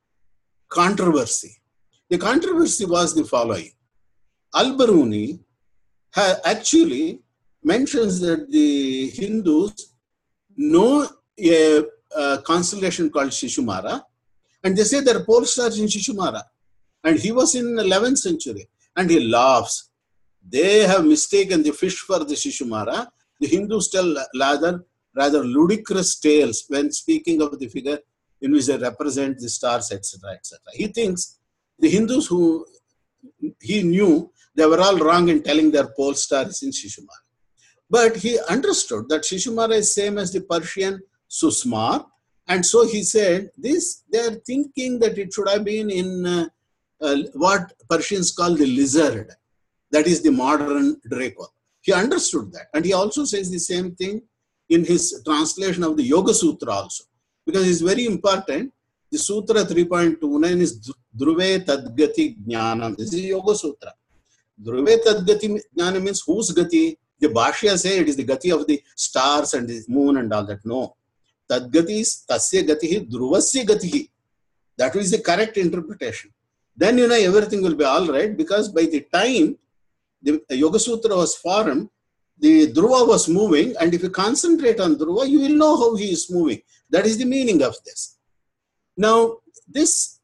controversy. The controversy was the following. Al-Biruni actually mentions that the Hindus know a, a constellation called Shishumara, and they say there are pole stars in Shishumara. And he was in the eleventh century, and he laughs. They have mistaken the fish for the Shishumara. The Hindus tell rather, rather ludicrous tales when speaking of the figure in which they represent the stars, et cetera, et cetera. He thinks the Hindus who he knew, they were all wrong in telling their pole star is in Shishumara. But he understood that Shishumara is same as the Persian Susmar. And so he said, this, they are thinking that it should have been in uh, uh, what Persians call the lizard. That is the modern Draco. He understood that. And he also says the same thing in his translation of the Yoga Sutra also. Because it's very important. The Sutra three point two nine is Dhruve Tadgati Jnanam. This is Yoga Sutra. Dhruve Tadgati Jnanam means whose Gati? The Bhashya say it is the Gati of the stars and the moon and all that. No. Tadgati is Tasya Gatihi Dhruvasya Gatihi. That is the correct interpretation. Then you know everything will be all right, because by the time the Yoga Sutra was formed, the Dhruva was moving, and if you concentrate on Dhruva, you will know how he is moving. That is the meaning of this. Now, this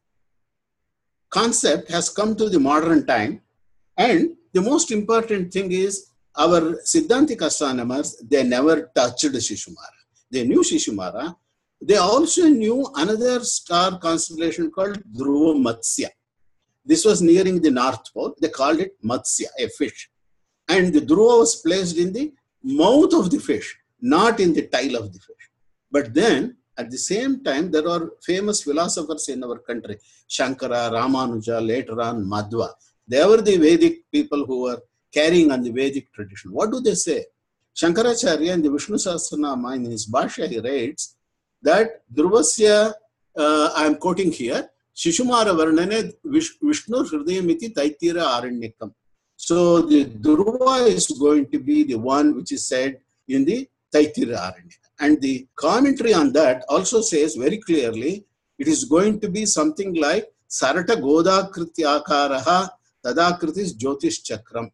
concept has come to the modern time, and the most important thing is our Siddhantic astronomers, they never touched Shishumara. They knew Shishumara. They also knew another star constellation called Dhruva Matsya. This was nearing the North Pole. They called it Matsya, a fish. And the Dhruva was placed in the mouth of the fish, not in the tail of the fish. But then, at the same time, there are famous philosophers in our country, Shankara, Ramanuja, later on Madhva. They were the Vedic people who were carrying on the Vedic tradition. What do they say? Shankaracharya in the Vishnu Sahasranama, in his Bhashya, he writes that Dhruvasya, uh, I am quoting here, Shishumara Varnane Vishnu Hridayamiti Taitira Aranyakam. So the Dhruva is going to be the one which is said in the Taitira Aranyakam. And the commentary on that also says very clearly, it is going to be something like Sarata Godakriti Akaraha Tadakritis Jyotish Chakram.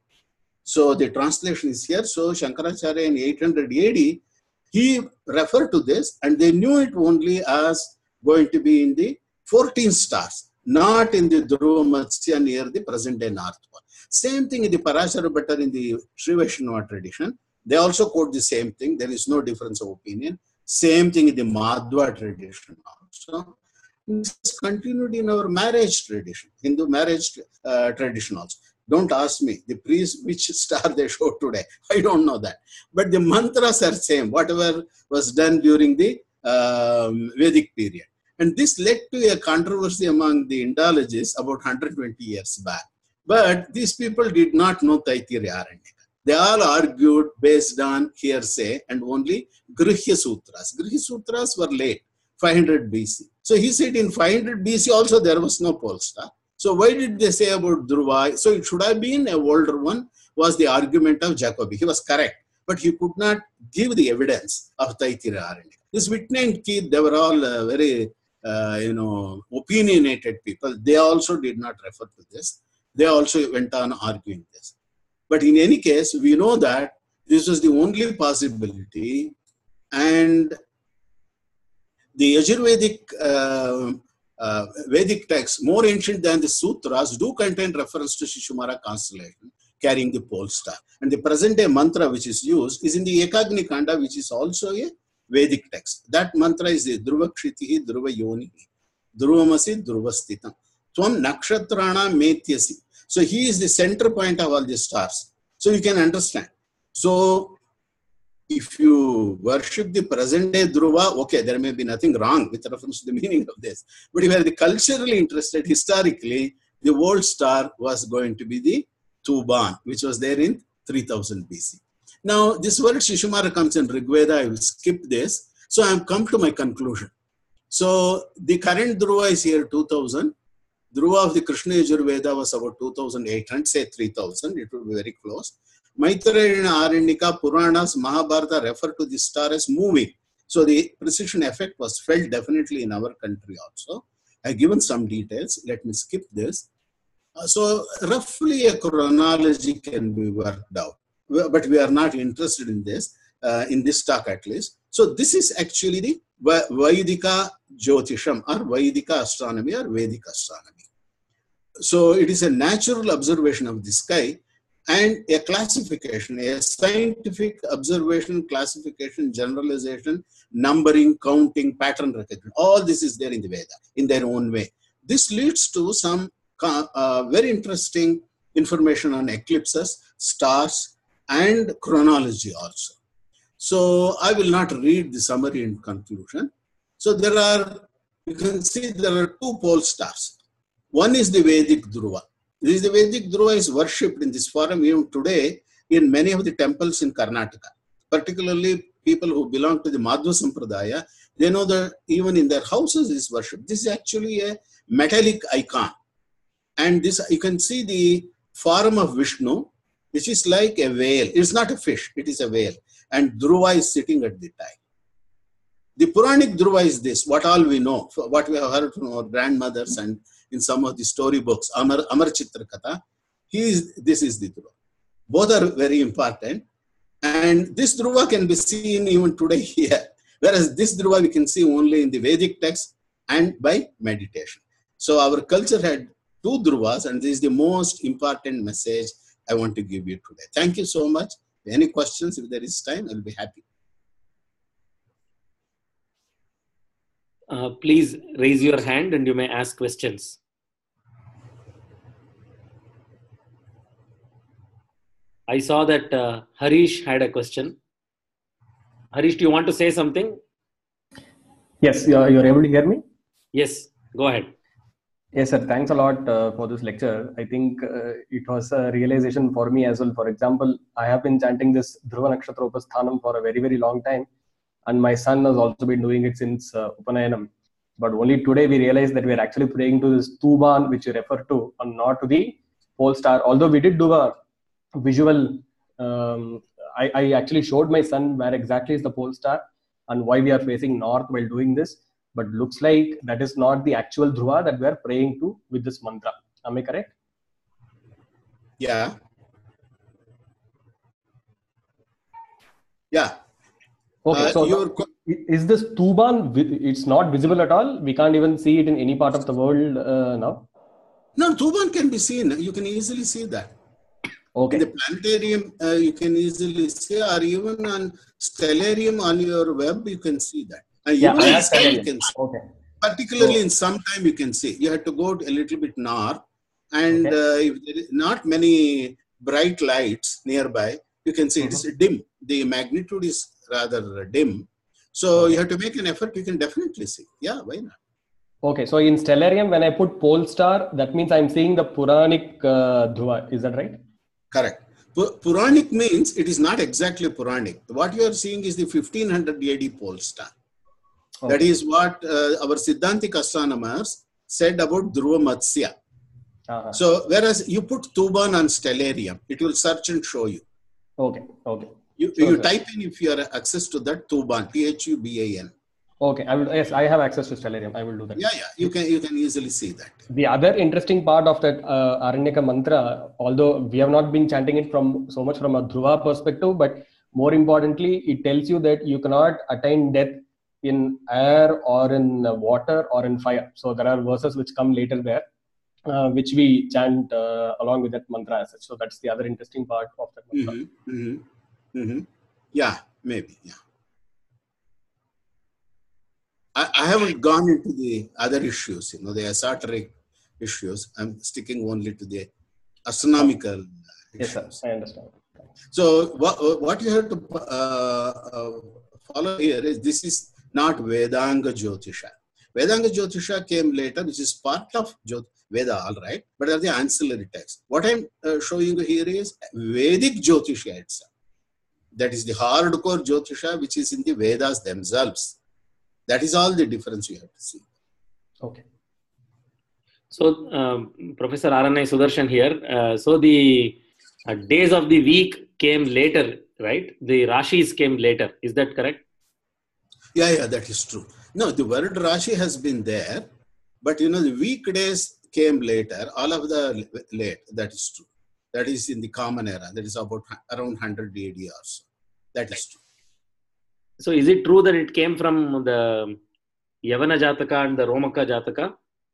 So the translation is here. So Shankaracharya in eight hundred A D, he referred to this, and they knew it only as going to be in the fourteen stars, not in the Dhruva Matsya near the present day North Pole. Same thing in the Parashara Bhattar in the Sri Vaishnava tradition. They also quote the same thing. There is no difference of opinion. Same thing in the Madhva tradition also. This is continued in our marriage tradition, Hindu marriage uh, tradition also. Don't ask me, the priest, which star they show today. I don't know that. But the mantras are same, whatever was done during the um, Vedic period. And this led to a controversy among the Indologists about one hundred twenty years back. But these people did not know Taittiriya Aranyaka. They all argued based on hearsay and only Grihya Sutras. Grihya Sutras were late, five hundred B C. So he said in five hundred B C also there was no pole star. So why did they say about Dhruva? So it should have been a older one, was the argument of Jacobi. He was correct, but he could not give the evidence of Taittiriya Aranyaka. This Whitney and Keith, they were all uh, very, uh, you know, opinionated people. They also did not refer to this. They also went on arguing this. But in any case, we know that this was the only possibility, and the Yajurvedic uh, uh, Vedic texts, more ancient than the Sutras, do contain reference to Shishumara constellation carrying the pole star. And the present day mantra which is used is in the Ekagni Kanda, which is also a Vedic text. That mantra is the Dhruva Kshitihi, Dhruva Yonihi, Dhruvamasi, Dhruva Stitam. Tvam Nakshatrana Metyasi. So he is the center point of all the stars. So you can understand. So if you worship the present day Dhruva, okay, there may be nothing wrong with reference to the meaning of this. But if you are the culturally interested, historically, the old star was going to be the Tuban, which was there in three thousand B C. Now, this word Shishumara comes in Rig Veda. I will skip this. So I have come to my conclusion. So the current Dhruva is here two thousand. Dhruva of the Krishna Yajurveda was about two thousand eight hundred, say three thousand. It would be very close. Maitreya and Aranyaka, Puranas, Mahabharata refer to the star as moving. So the precision effect was felt definitely in our country also. I have given some details. Let me skip this. Uh, so roughly a chronology can be worked out. But we are not interested in this, uh, in this talk at least. So this is actually the Vedika Jyotisham or Vedika Astronomy or Vedic Astronomy. So it is a natural observation of the sky and a classification, a scientific observation, classification, generalization, numbering, counting, pattern recognition. All this is there in the Veda in their own way. This leads to some uh, very interesting information on eclipses, stars, and chronology also. So I will not read the summary and conclusion. So there are, you can see there are two pole stars. One is the Vedic Dhruva. This is the Vedic Dhruva is worshipped in this forum even today in many of the temples in Karnataka. Particularly people who belong to the Madhva Sampradaya, they know that even in their houses is worshipped. This is actually a metallic icon. And this, you can see the form of Vishnu, which is like a whale. It's not a fish, it is a whale. And Dhruva is sitting at the time. The Puranic Dhruva is this, what all we know, what we have heard from our grandmothers and in some of the storybooks, Amar, Amar Chitra Katha, he is, this is the Dhruva. Both are very important. And this Dhruva can be seen even today here. Whereas this Dhruva we can see only in the Vedic text and by meditation. So our culture had two Dhruvas, and this is the most important message I want to give you today. Thank you so much. Any questions, if there is time, I'll be happy. Uh, please raise your hand and you may ask questions. I saw that uh, Harish had a question. Harish, do you want to say something? Yes, you're, you're able to hear me? Yes, go ahead. Yes, sir. Thanks a lot uh, for this lecture. I think uh, it was a realization for me as well. For example, I have been chanting this Dhruva Nakshatra Upasthanam for a very, very long time. And my son has also been doing it since uh, Upanayanam. But only today we realized that we are actually praying to this Tuban, which you refer to, and not to the pole star. Although we did do a visual, um, I, I actually showed my son where exactly is the pole star and why we are facing north while doing this. But looks like that is not the actual Dhruva that we are praying to with this mantra. Am I correct? Yeah. Yeah. Okay, uh, so the, is this Tuban, it's not visible at all? We can't even see it in any part of the world uh, now? No, Tuban can be seen. You can easily see that. Okay. In the planetarium, uh, you can easily see, or even on Stellarium on your web, you can see that. Uh, yeah, even I in sky, you can see. Okay. Particularly so, in some time, you can see. You have to go a little bit north, and okay. uh, if there is not many bright lights nearby, you can see mm-hmm. It is dim. The magnitude is rather dim. So okay. You have to make an effort, you can definitely see. Yeah, why not? Okay, so in Stellarium, when I put pole star, that means I'm seeing the Puranic uh, Dhruva. Is that right? Correct. Puranic means it is not exactly Puranic. What you are seeing is the fifteen hundred A D pole star. Okay. That is what uh, our Siddhantic astronomers said about Dhruva Matsya. Uh-huh. So, whereas you put Tuban on Stellarium, it will search and show you. Okay, okay. You, sure, you sir. Type in if you have access to that Tuban, T H U B A N. Okay, I will. Yes, I have access to Stellarium. I will do that. Yeah, yeah. You can you can easily see that. The other interesting part of that uh, Aranyaka mantra, although we have not been chanting it from so much from a Dhruva perspective, but more importantly, it tells you that you cannot attain death in air or in water or in fire. So there are verses which come later there, uh, which we chant uh, along with that mantra as such. So that's the other interesting part of that mantra. Mm-hmm, mm-hmm, mm-hmm. Yeah, maybe. Yeah. I, I haven't gone into the other issues, you know, the esoteric issues. I'm sticking only to the astronomical yes, issues. Sir, I understand. So what, what you have to uh, uh, follow here is this is not Vedanga Jyotisha. Vedanga Jyotisha came later, which is part of Jyot Veda, all right, but are the ancillary texts. What I'm uh, showing you here is Vedic Jyotisha itself. That is the hardcore Jyotisha, which is in the Vedas themselves. That is all the difference you have to see. Okay. So, um, Professor R N A Sudarshan here. Uh, so, the uh, days of the week came later, right? The Rashis came later. Is that correct? Yeah, yeah, that is true. No, the word Rashi has been there, but you know, the weekdays came later, all of the late. That is true. That is in the common era. That is about around one hundred A D or so. That is true. So, is it true that it came from the Yavana Jataka and the Romaka Jataka?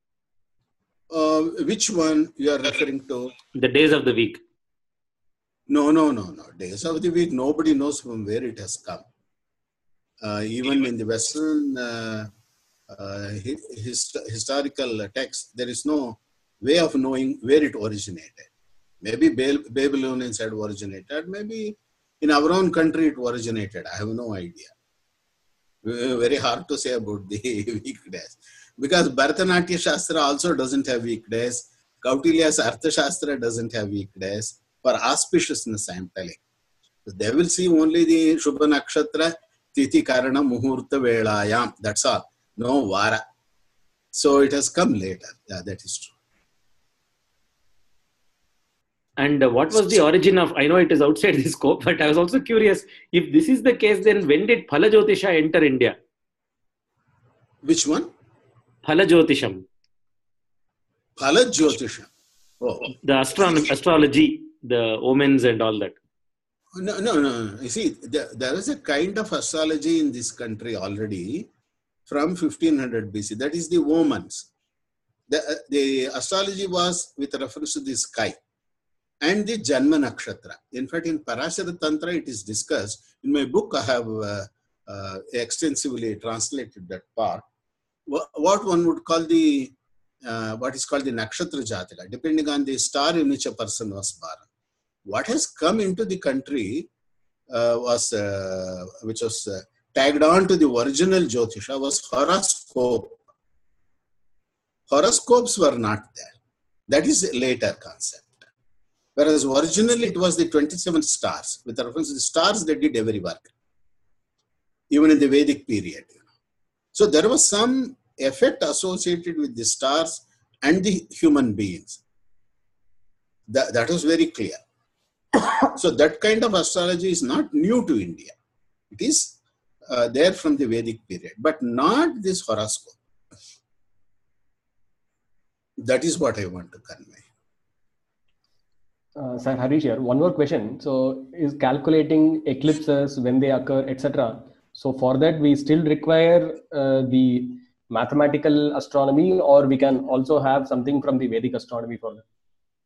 Uh, which one you are referring to? The days of the week. No, no, no, no. Days of the week, nobody knows from where it has come. Uh, even in the Western uh, uh, his, historical text, there is no way of knowing where it originated. Maybe Babylonians had originated, maybe in our own country it originated. I have no idea. Very hard to say about the weekdays. Because Bharatanatyam Shastra also doesn't have weekdays. Kautilya's Artha Shastra doesn't have weekdays. For auspiciousness, I am telling. So they will see only the Shubha Nakshatra, Tithi Karana Muhurta Velayam. That's all. No Vara. So it has come later. Yeah, that is true. And uh, what was the origin of, I know it is outside the scope, but I was also curious, if this is the case, then when did Phala Jyotisha enter India? Which one? Phala Jyotisham. Phala Jyotisham. Oh. The astronomy, astrology, the omens and all that. No, no, no. You see, there, there is a kind of astrology in this country already from fifteen hundred B C. That is the omens. The, the astrology was with reference to the sky and the Janma Nakshatra. In fact, in Parashara Tantra, it is discussed. In my book, I have uh, uh, extensively translated that part. What, what one would call the, uh, what is called the Nakshatra Jataka, depending on the star in which a person was born. What has come into the country uh, was, uh, which was uh, tagged on to the original Jyotisha, was horoscope. Horoscopes were not there. That is a later concept. Whereas originally it was the twenty-seven stars. With reference to the stars, they did every work. Even in the Vedic period. So there was some effect associated with the stars and the human beings. That, that was very clear. So that kind of astrology is not new to India. It is uh, there from the Vedic period, but not this horoscope. That is what I want to convey. Uh, Sir Harish here, one more question. So is calculating eclipses when they occur, et cetera. So for that, we still require uh, the mathematical astronomy, or we can also have something from the Vedic astronomy for that?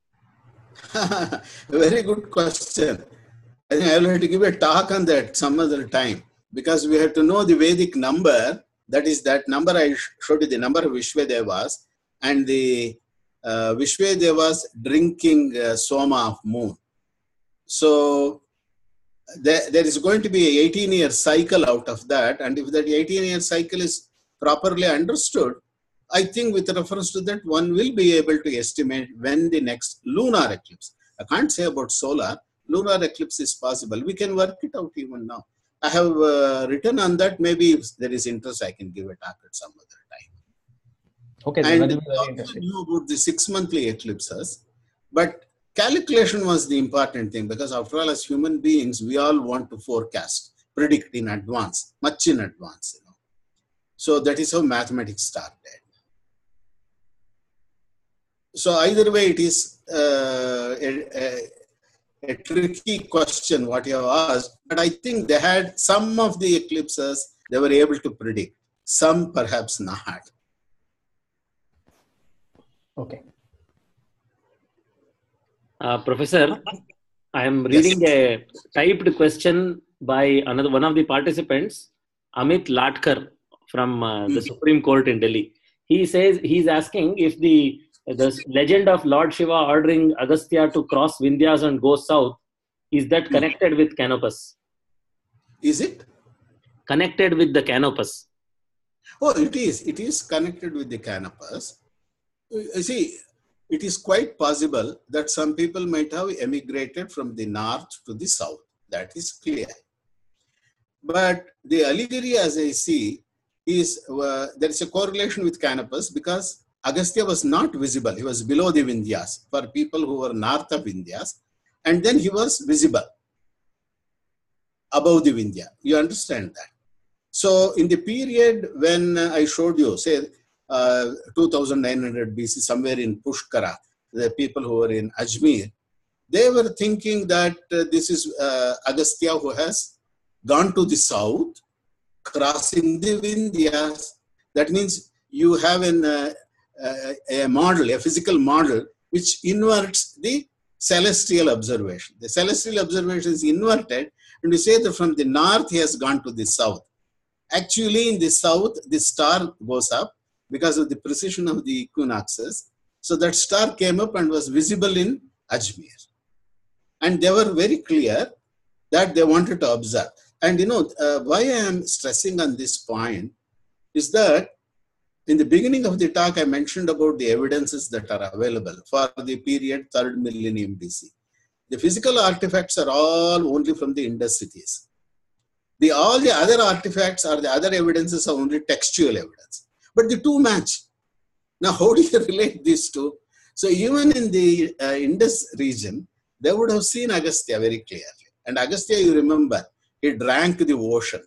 Very good question. I think I will have to give a talk on that some other time, because we have to know the Vedic number. That is that number I showed you, the number of Vishwadevas, and the uh, Vishwadevas drinking uh, Soma of moon. So there, there is going to be an eighteen year cycle out of that. And if that eighteen year cycle is properly understood, I think with reference to that, one will be able to estimate when the next lunar eclipse. I can't say about solar. Lunar eclipse is possible. We can work it out even now. I have uh, written on that. Maybe if there is interest, I can give a talk at some other time. Okay, and that we will be very also interesting. knew about the six monthly eclipses, but calculation was the important thing, because after all, as human beings, we all want to forecast, predict in advance, much in advance. You know. So that is how mathematics started. So either way, it is uh, a, a, a tricky question what you have asked, but I think they had some of the eclipses they were able to predict, some perhaps not. Okay. Uh, Professor, I am reading yes. a typed question by another one of the participants, Amit Latkar from uh, the mm-hmm. Supreme Court in Delhi. He says he's asking if the the legend of Lord Shiva ordering Agastya to cross Vindhyas and go south Is that connected with Canopus? Is it? Connected with the Canopus. Oh, it is. It is connected with the Canopus. You see, it is quite possible that some people might have emigrated from the north to the south. That is clear. But the allegory, as I see, is uh, there is a correlation with Canopus because Agastya was not visible. He was below the Vindhyas for people who were north of Vindhyas. And then he was visible above the Vindhya. You understand that? So in the period when I showed you, say, uh, two thousand nine hundred B C, somewhere in Pushkara, the people who were in Ajmer, they were thinking that uh, this is uh, Agastya who has gone to the south, crossing the Vindhyas. That means you have an, uh, uh, a model, a physical model, which inverts the celestial observation. The celestial observation is inverted, and you say that from the north he has gone to the south. Actually, in the south, the star goes up because of the precision of the equinoxes. So that star came up and was visible in Ajmer. And they were very clear that they wanted to observe. And you know, uh, why I am stressing on this point is that in the beginning of the talk, I mentioned about the evidences that are available for the period third millennium B C. The physical artifacts are all only from the Indus cities. The, all the other artifacts or the other evidences are only textual evidence. But the two match. Now, how do you relate these two? So even in the uh, Indus region, they would have seen Agastya very clearly. And Agastya, you remember, he drank the ocean.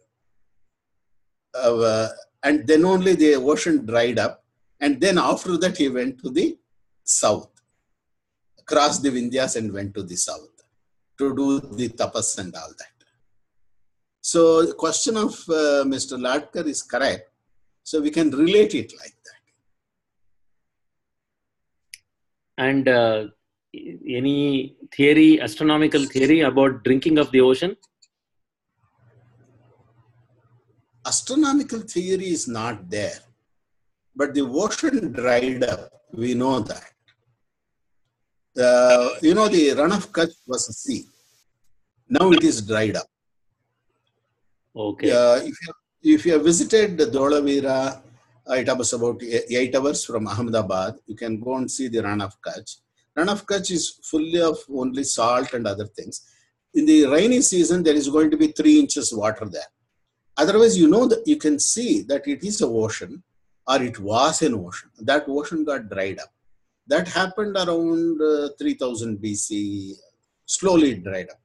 Uh, and then only the ocean dried up. And then after that, he went to the south, crossed the Vindhyas and went to the south to do the tapas and all that. So the question of uh, Mister Ladkar is correct. So we can relate it like that. And uh, any theory, astronomical theory about drinking of the ocean? Astronomical theory is not there. But the ocean dried up. We know that. Uh, you know, the run of Kutch was a sea. Now it is dried up. Okay. Uh, if, you, if you have visited the Dholavira, uh, it was about eight hours from Ahmedabad. You can go and see the run of Kutch. Run of Kutch is fully of only salt and other things. In the rainy season, there is going to be three inches water there. Otherwise, you know that you can see that it is an ocean or it was an ocean. That ocean got dried up. That happened around uh, three thousand B C, slowly dried up.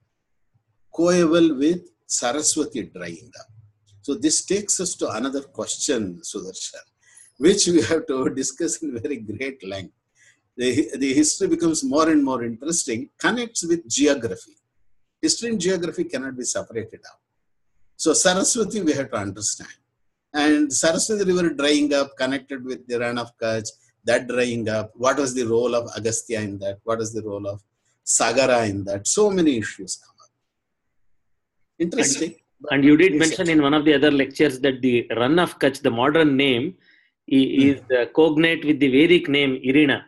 Coeval with Saraswati drying up. So this takes us to another question, Sudarshan, which we have to discuss in very great length. The, the history becomes more and more interesting, connects with geography. History and geography cannot be separated out. So Saraswati we have to understand. And Saraswati river drying up, connected with the run of Kutch, that drying up. What was the role of Agastya in that? What was the role of Sagara in that? So many issues come up. Interesting. And, and you did mention in one of the other lectures that the run of Kutch, the modern name, is hmm. uh, cognate with the Vedic name Irina.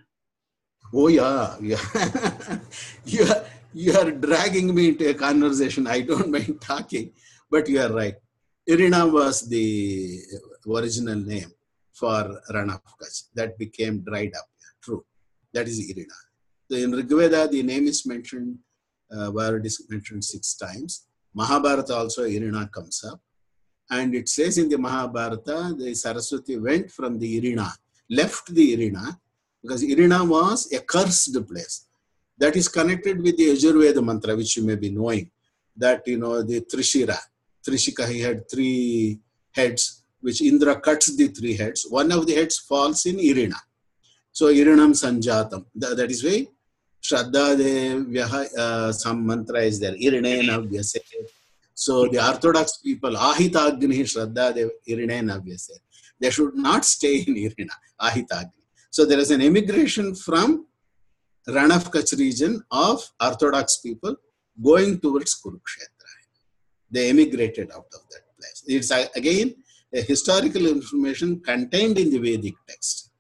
Oh yeah, yeah. you, are, you are dragging me into a conversation. I don't mind talking, but you are right. Irina was the original name for run of Kutch. That became dried up. True. That is Irina. So in Rigveda, the name is mentioned, uh, where it is mentioned six times. Mahabharata also, Irina comes up. And it says in the Mahabharata, the Saraswati went from the Irina, left the Irina, because Irina was a cursed place. That is connected with the Yajurveda mantra, which you may be knowing. That, you know, the Trishira, Trishika, he had three heads, which Indra cuts the three heads. One of the heads falls in Irina. So, Irinam Sanjatam. That, that is why Shraddha Devyaha, uh, some mantra is there. Irinena Vyase. So, the Orthodox people, Ahitagni Shraddha Dev, Irinena Vyase. They should not stay in Irina, Ahitagni. So, there is an emigration from Run of Kutch region of Orthodox people going towards Kurukshetra. They emigrated out of that place. It's again a historical information contained in the Vedic text.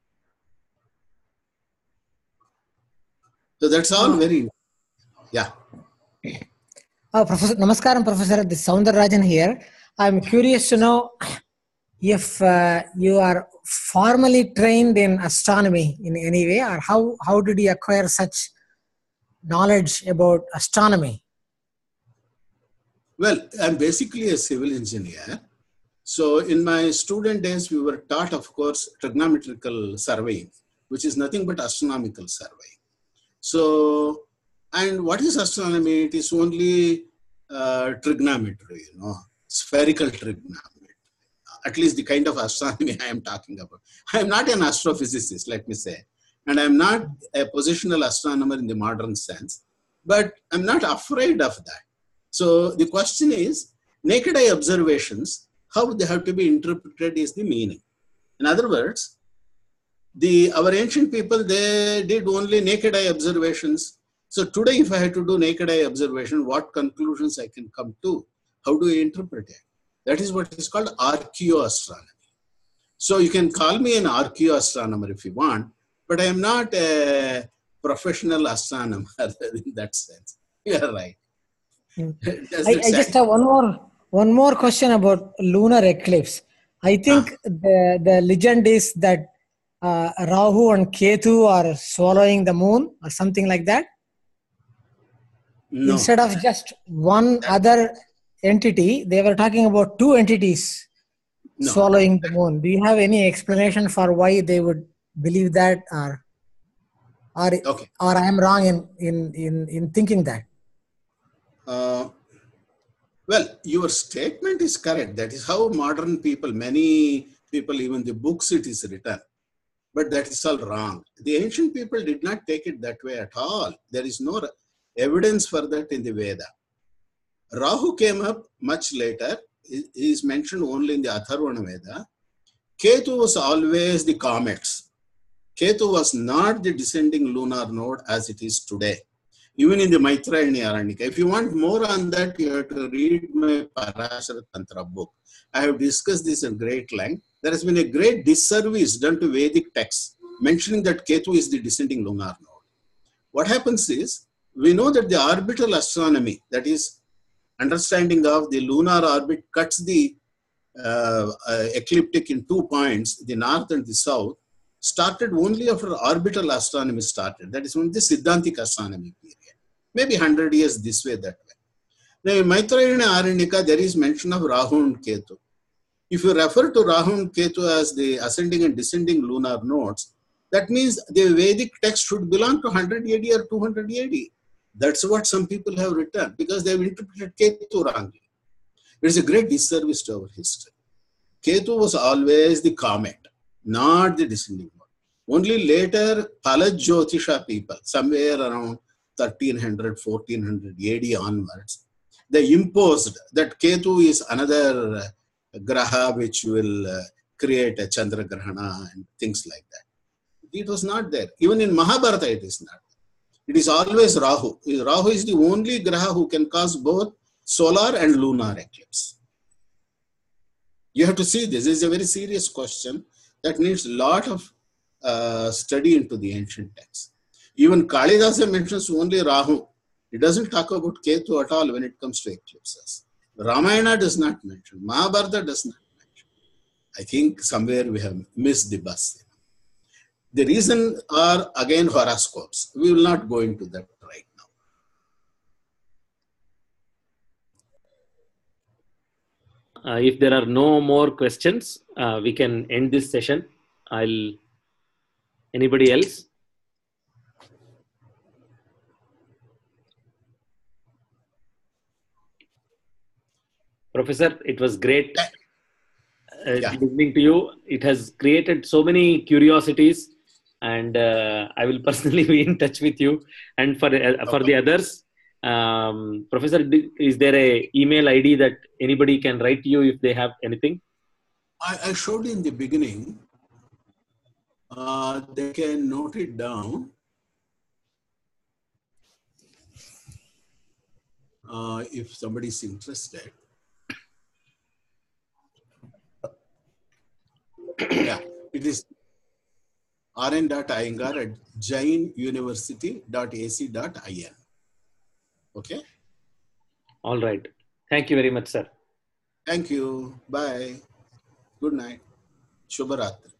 So that's all very, yeah. Uh, Professor, Namaskaram, Professor. This is Soundararajan here. I'm curious to know if uh, you are formally trained in astronomy in any way, or how, how did you acquire such knowledge about astronomy? Well, I'm basically a civil engineer. So in my student days, we were taught, of course, trigonometrical surveying, which is nothing but astronomical survey. So, and what is astronomy? It is only uh, trigonometry, you know, spherical trigonometry. At least the kind of astronomy I am talking about. I am not an astrophysicist, let me say, and I am not a positional astronomer in the modern sense, but I'm not afraid of that. So the question is, naked eye observations, how they have to be interpreted is the meaning. In other words, the our ancient people, they did only naked eye observations. So today, if I had to do naked eye observation, what conclusions I can come to? How do I interpret it? That is what is called archaeoastronomy. So you can call me an archaeoastronomer if you want, but I am not a professional astronomer in that sense. You are right. I, I just have one more one more question about lunar eclipse. I think ah. the the legend is that uh, Rahu and Ketu are swallowing the moon or something like that. No. Instead of just one other entity, they were talking about two entities no. swallowing the moon. Do you have any explanation for why they would believe that, or or, okay. or I am wrong in in in, in thinking that? Uh, well, your statement is correct. That is how modern people, many people, even the books it is written. But that is all wrong. The ancient people did not take it that way at all. There is no evidence for that in the Veda. Rahu came up much later. He is mentioned only in the Atharvana Veda. Ketu was always the comets. Ketu was not the descending lunar node as it is today. Even in the Maitrayani Aranika. If you want more on that, you have to read my Parashara Tantra book. I have discussed this in great length. There has been a great disservice done to Vedic texts, mentioning that Ketu is the descending lunar node. What happens is, we know that the orbital astronomy, that is, understanding of the lunar orbit cuts the uh, uh, ecliptic in two points, the north and the south, started only after orbital astronomy started. That is when the Siddhantic astronomy period. Maybe one hundred years this way, that way. Now in Maitrayani Aranika, there is mention of Rahu and Ketu. If you refer to Rahu and Ketu as the ascending and descending lunar nodes, that means the Vedic text should belong to one hundred A D or two hundred A D. That's what some people have written because they have interpreted Ketu wrongly. It is a great disservice to our history. Ketu was always the comet, not the descending one. Only later, Palajyotisha people, somewhere around thirteen hundred, fourteen hundred A D onwards, they imposed that Ketu is another graha which will uh, create a Chandra Grahana and things like that. It was not there. Even in Mahabharata, it is not. It is always Rahu. Rahu is the only graha who can cause both solar and lunar eclipse. You have to see this. This is a very serious question that needs a lot of uh, study into the ancient texts. Even Kalidasa mentions only Rahu. It doesn't talk about Ketu at all when it comes to eclipses. Ramayana does not mention. Mahabharata does not mention. I think somewhere we have missed the bus. The reason are again horoscopes. We will not go into that right now. Uh, if there are no more questions, uh, we can end this session. I'll. Anybody else? Professor, it was great uh, yeah. listening to you. It has created so many curiosities, and uh, I will personally be in touch with you. And for uh, for okay. the others, um, Professor, is there a email I D that anybody can write to you if they have anything? I, I showed in the beginning. Uh, they can note it down. Uh, if somebody is interested. Yeah, it is r n dot iyengar at jain university dot a c dot in. Okay. All right. Thank you very much, sir. Thank you. Bye. Good night. Shubharatri.